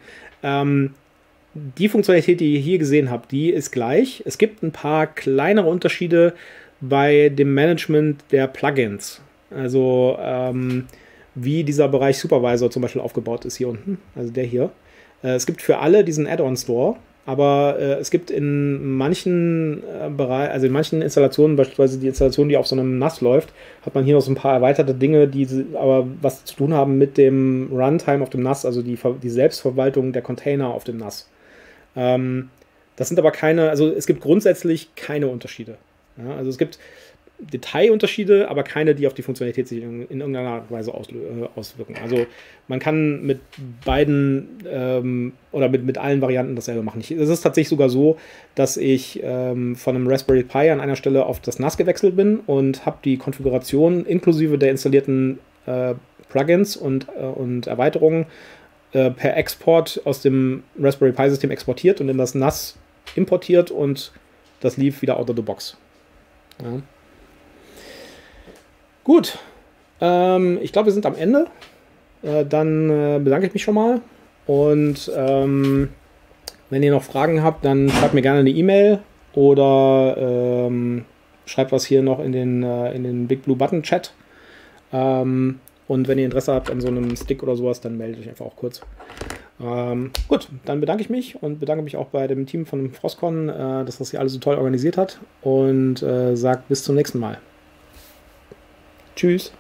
Die Funktionalität, die ihr hier gesehen habt, die ist gleich. Es gibt ein paar kleinere Unterschiede bei dem Management der Plugins. Also, wie dieser Bereich Supervisor zum Beispiel aufgebaut ist hier unten. Also der hier. Es gibt für alle diesen Add-on-Store. Aber es gibt in manchen Bereichen, also in manchen Installationen, beispielsweise die Installation, die auf so einem NAS läuft, hat man hier noch so ein paar erweiterte Dinge, die aber was zu tun haben mit dem Runtime auf dem NAS, also die Selbstverwaltung der Container auf dem NAS. Das sind aber keine, also es gibt grundsätzlich keine Unterschiede. Ja, also es gibt Detailunterschiede, aber keine, die auf die Funktionalität sich in irgendeiner Art und Weise auswirken. Also man kann mit beiden oder mit allen Varianten dasselbe machen. Es ist tatsächlich sogar so, dass ich von einem Raspberry Pi an einer Stelle auf das NAS gewechselt bin und habe die Konfiguration inklusive der installierten Plugins und Erweiterungen per Export aus dem Raspberry Pi System exportiert und in das NAS importiert und das lief wieder out of the box. Ja. Gut, ich glaube, wir sind am Ende. Dann bedanke ich mich schon mal. Und wenn ihr noch Fragen habt, dann schreibt mir gerne eine E-Mail oder schreibt was hier noch in den Big Blue Button Chat. Und wenn ihr Interesse habt an so einem Stick oder sowas, dann meldet euch einfach auch kurz. Gut, dann bedanke ich mich und bedanke mich auch bei dem Team von Frostcon, dass das hier alles so toll organisiert hat und sagt bis zum nächsten Mal. Tschüss.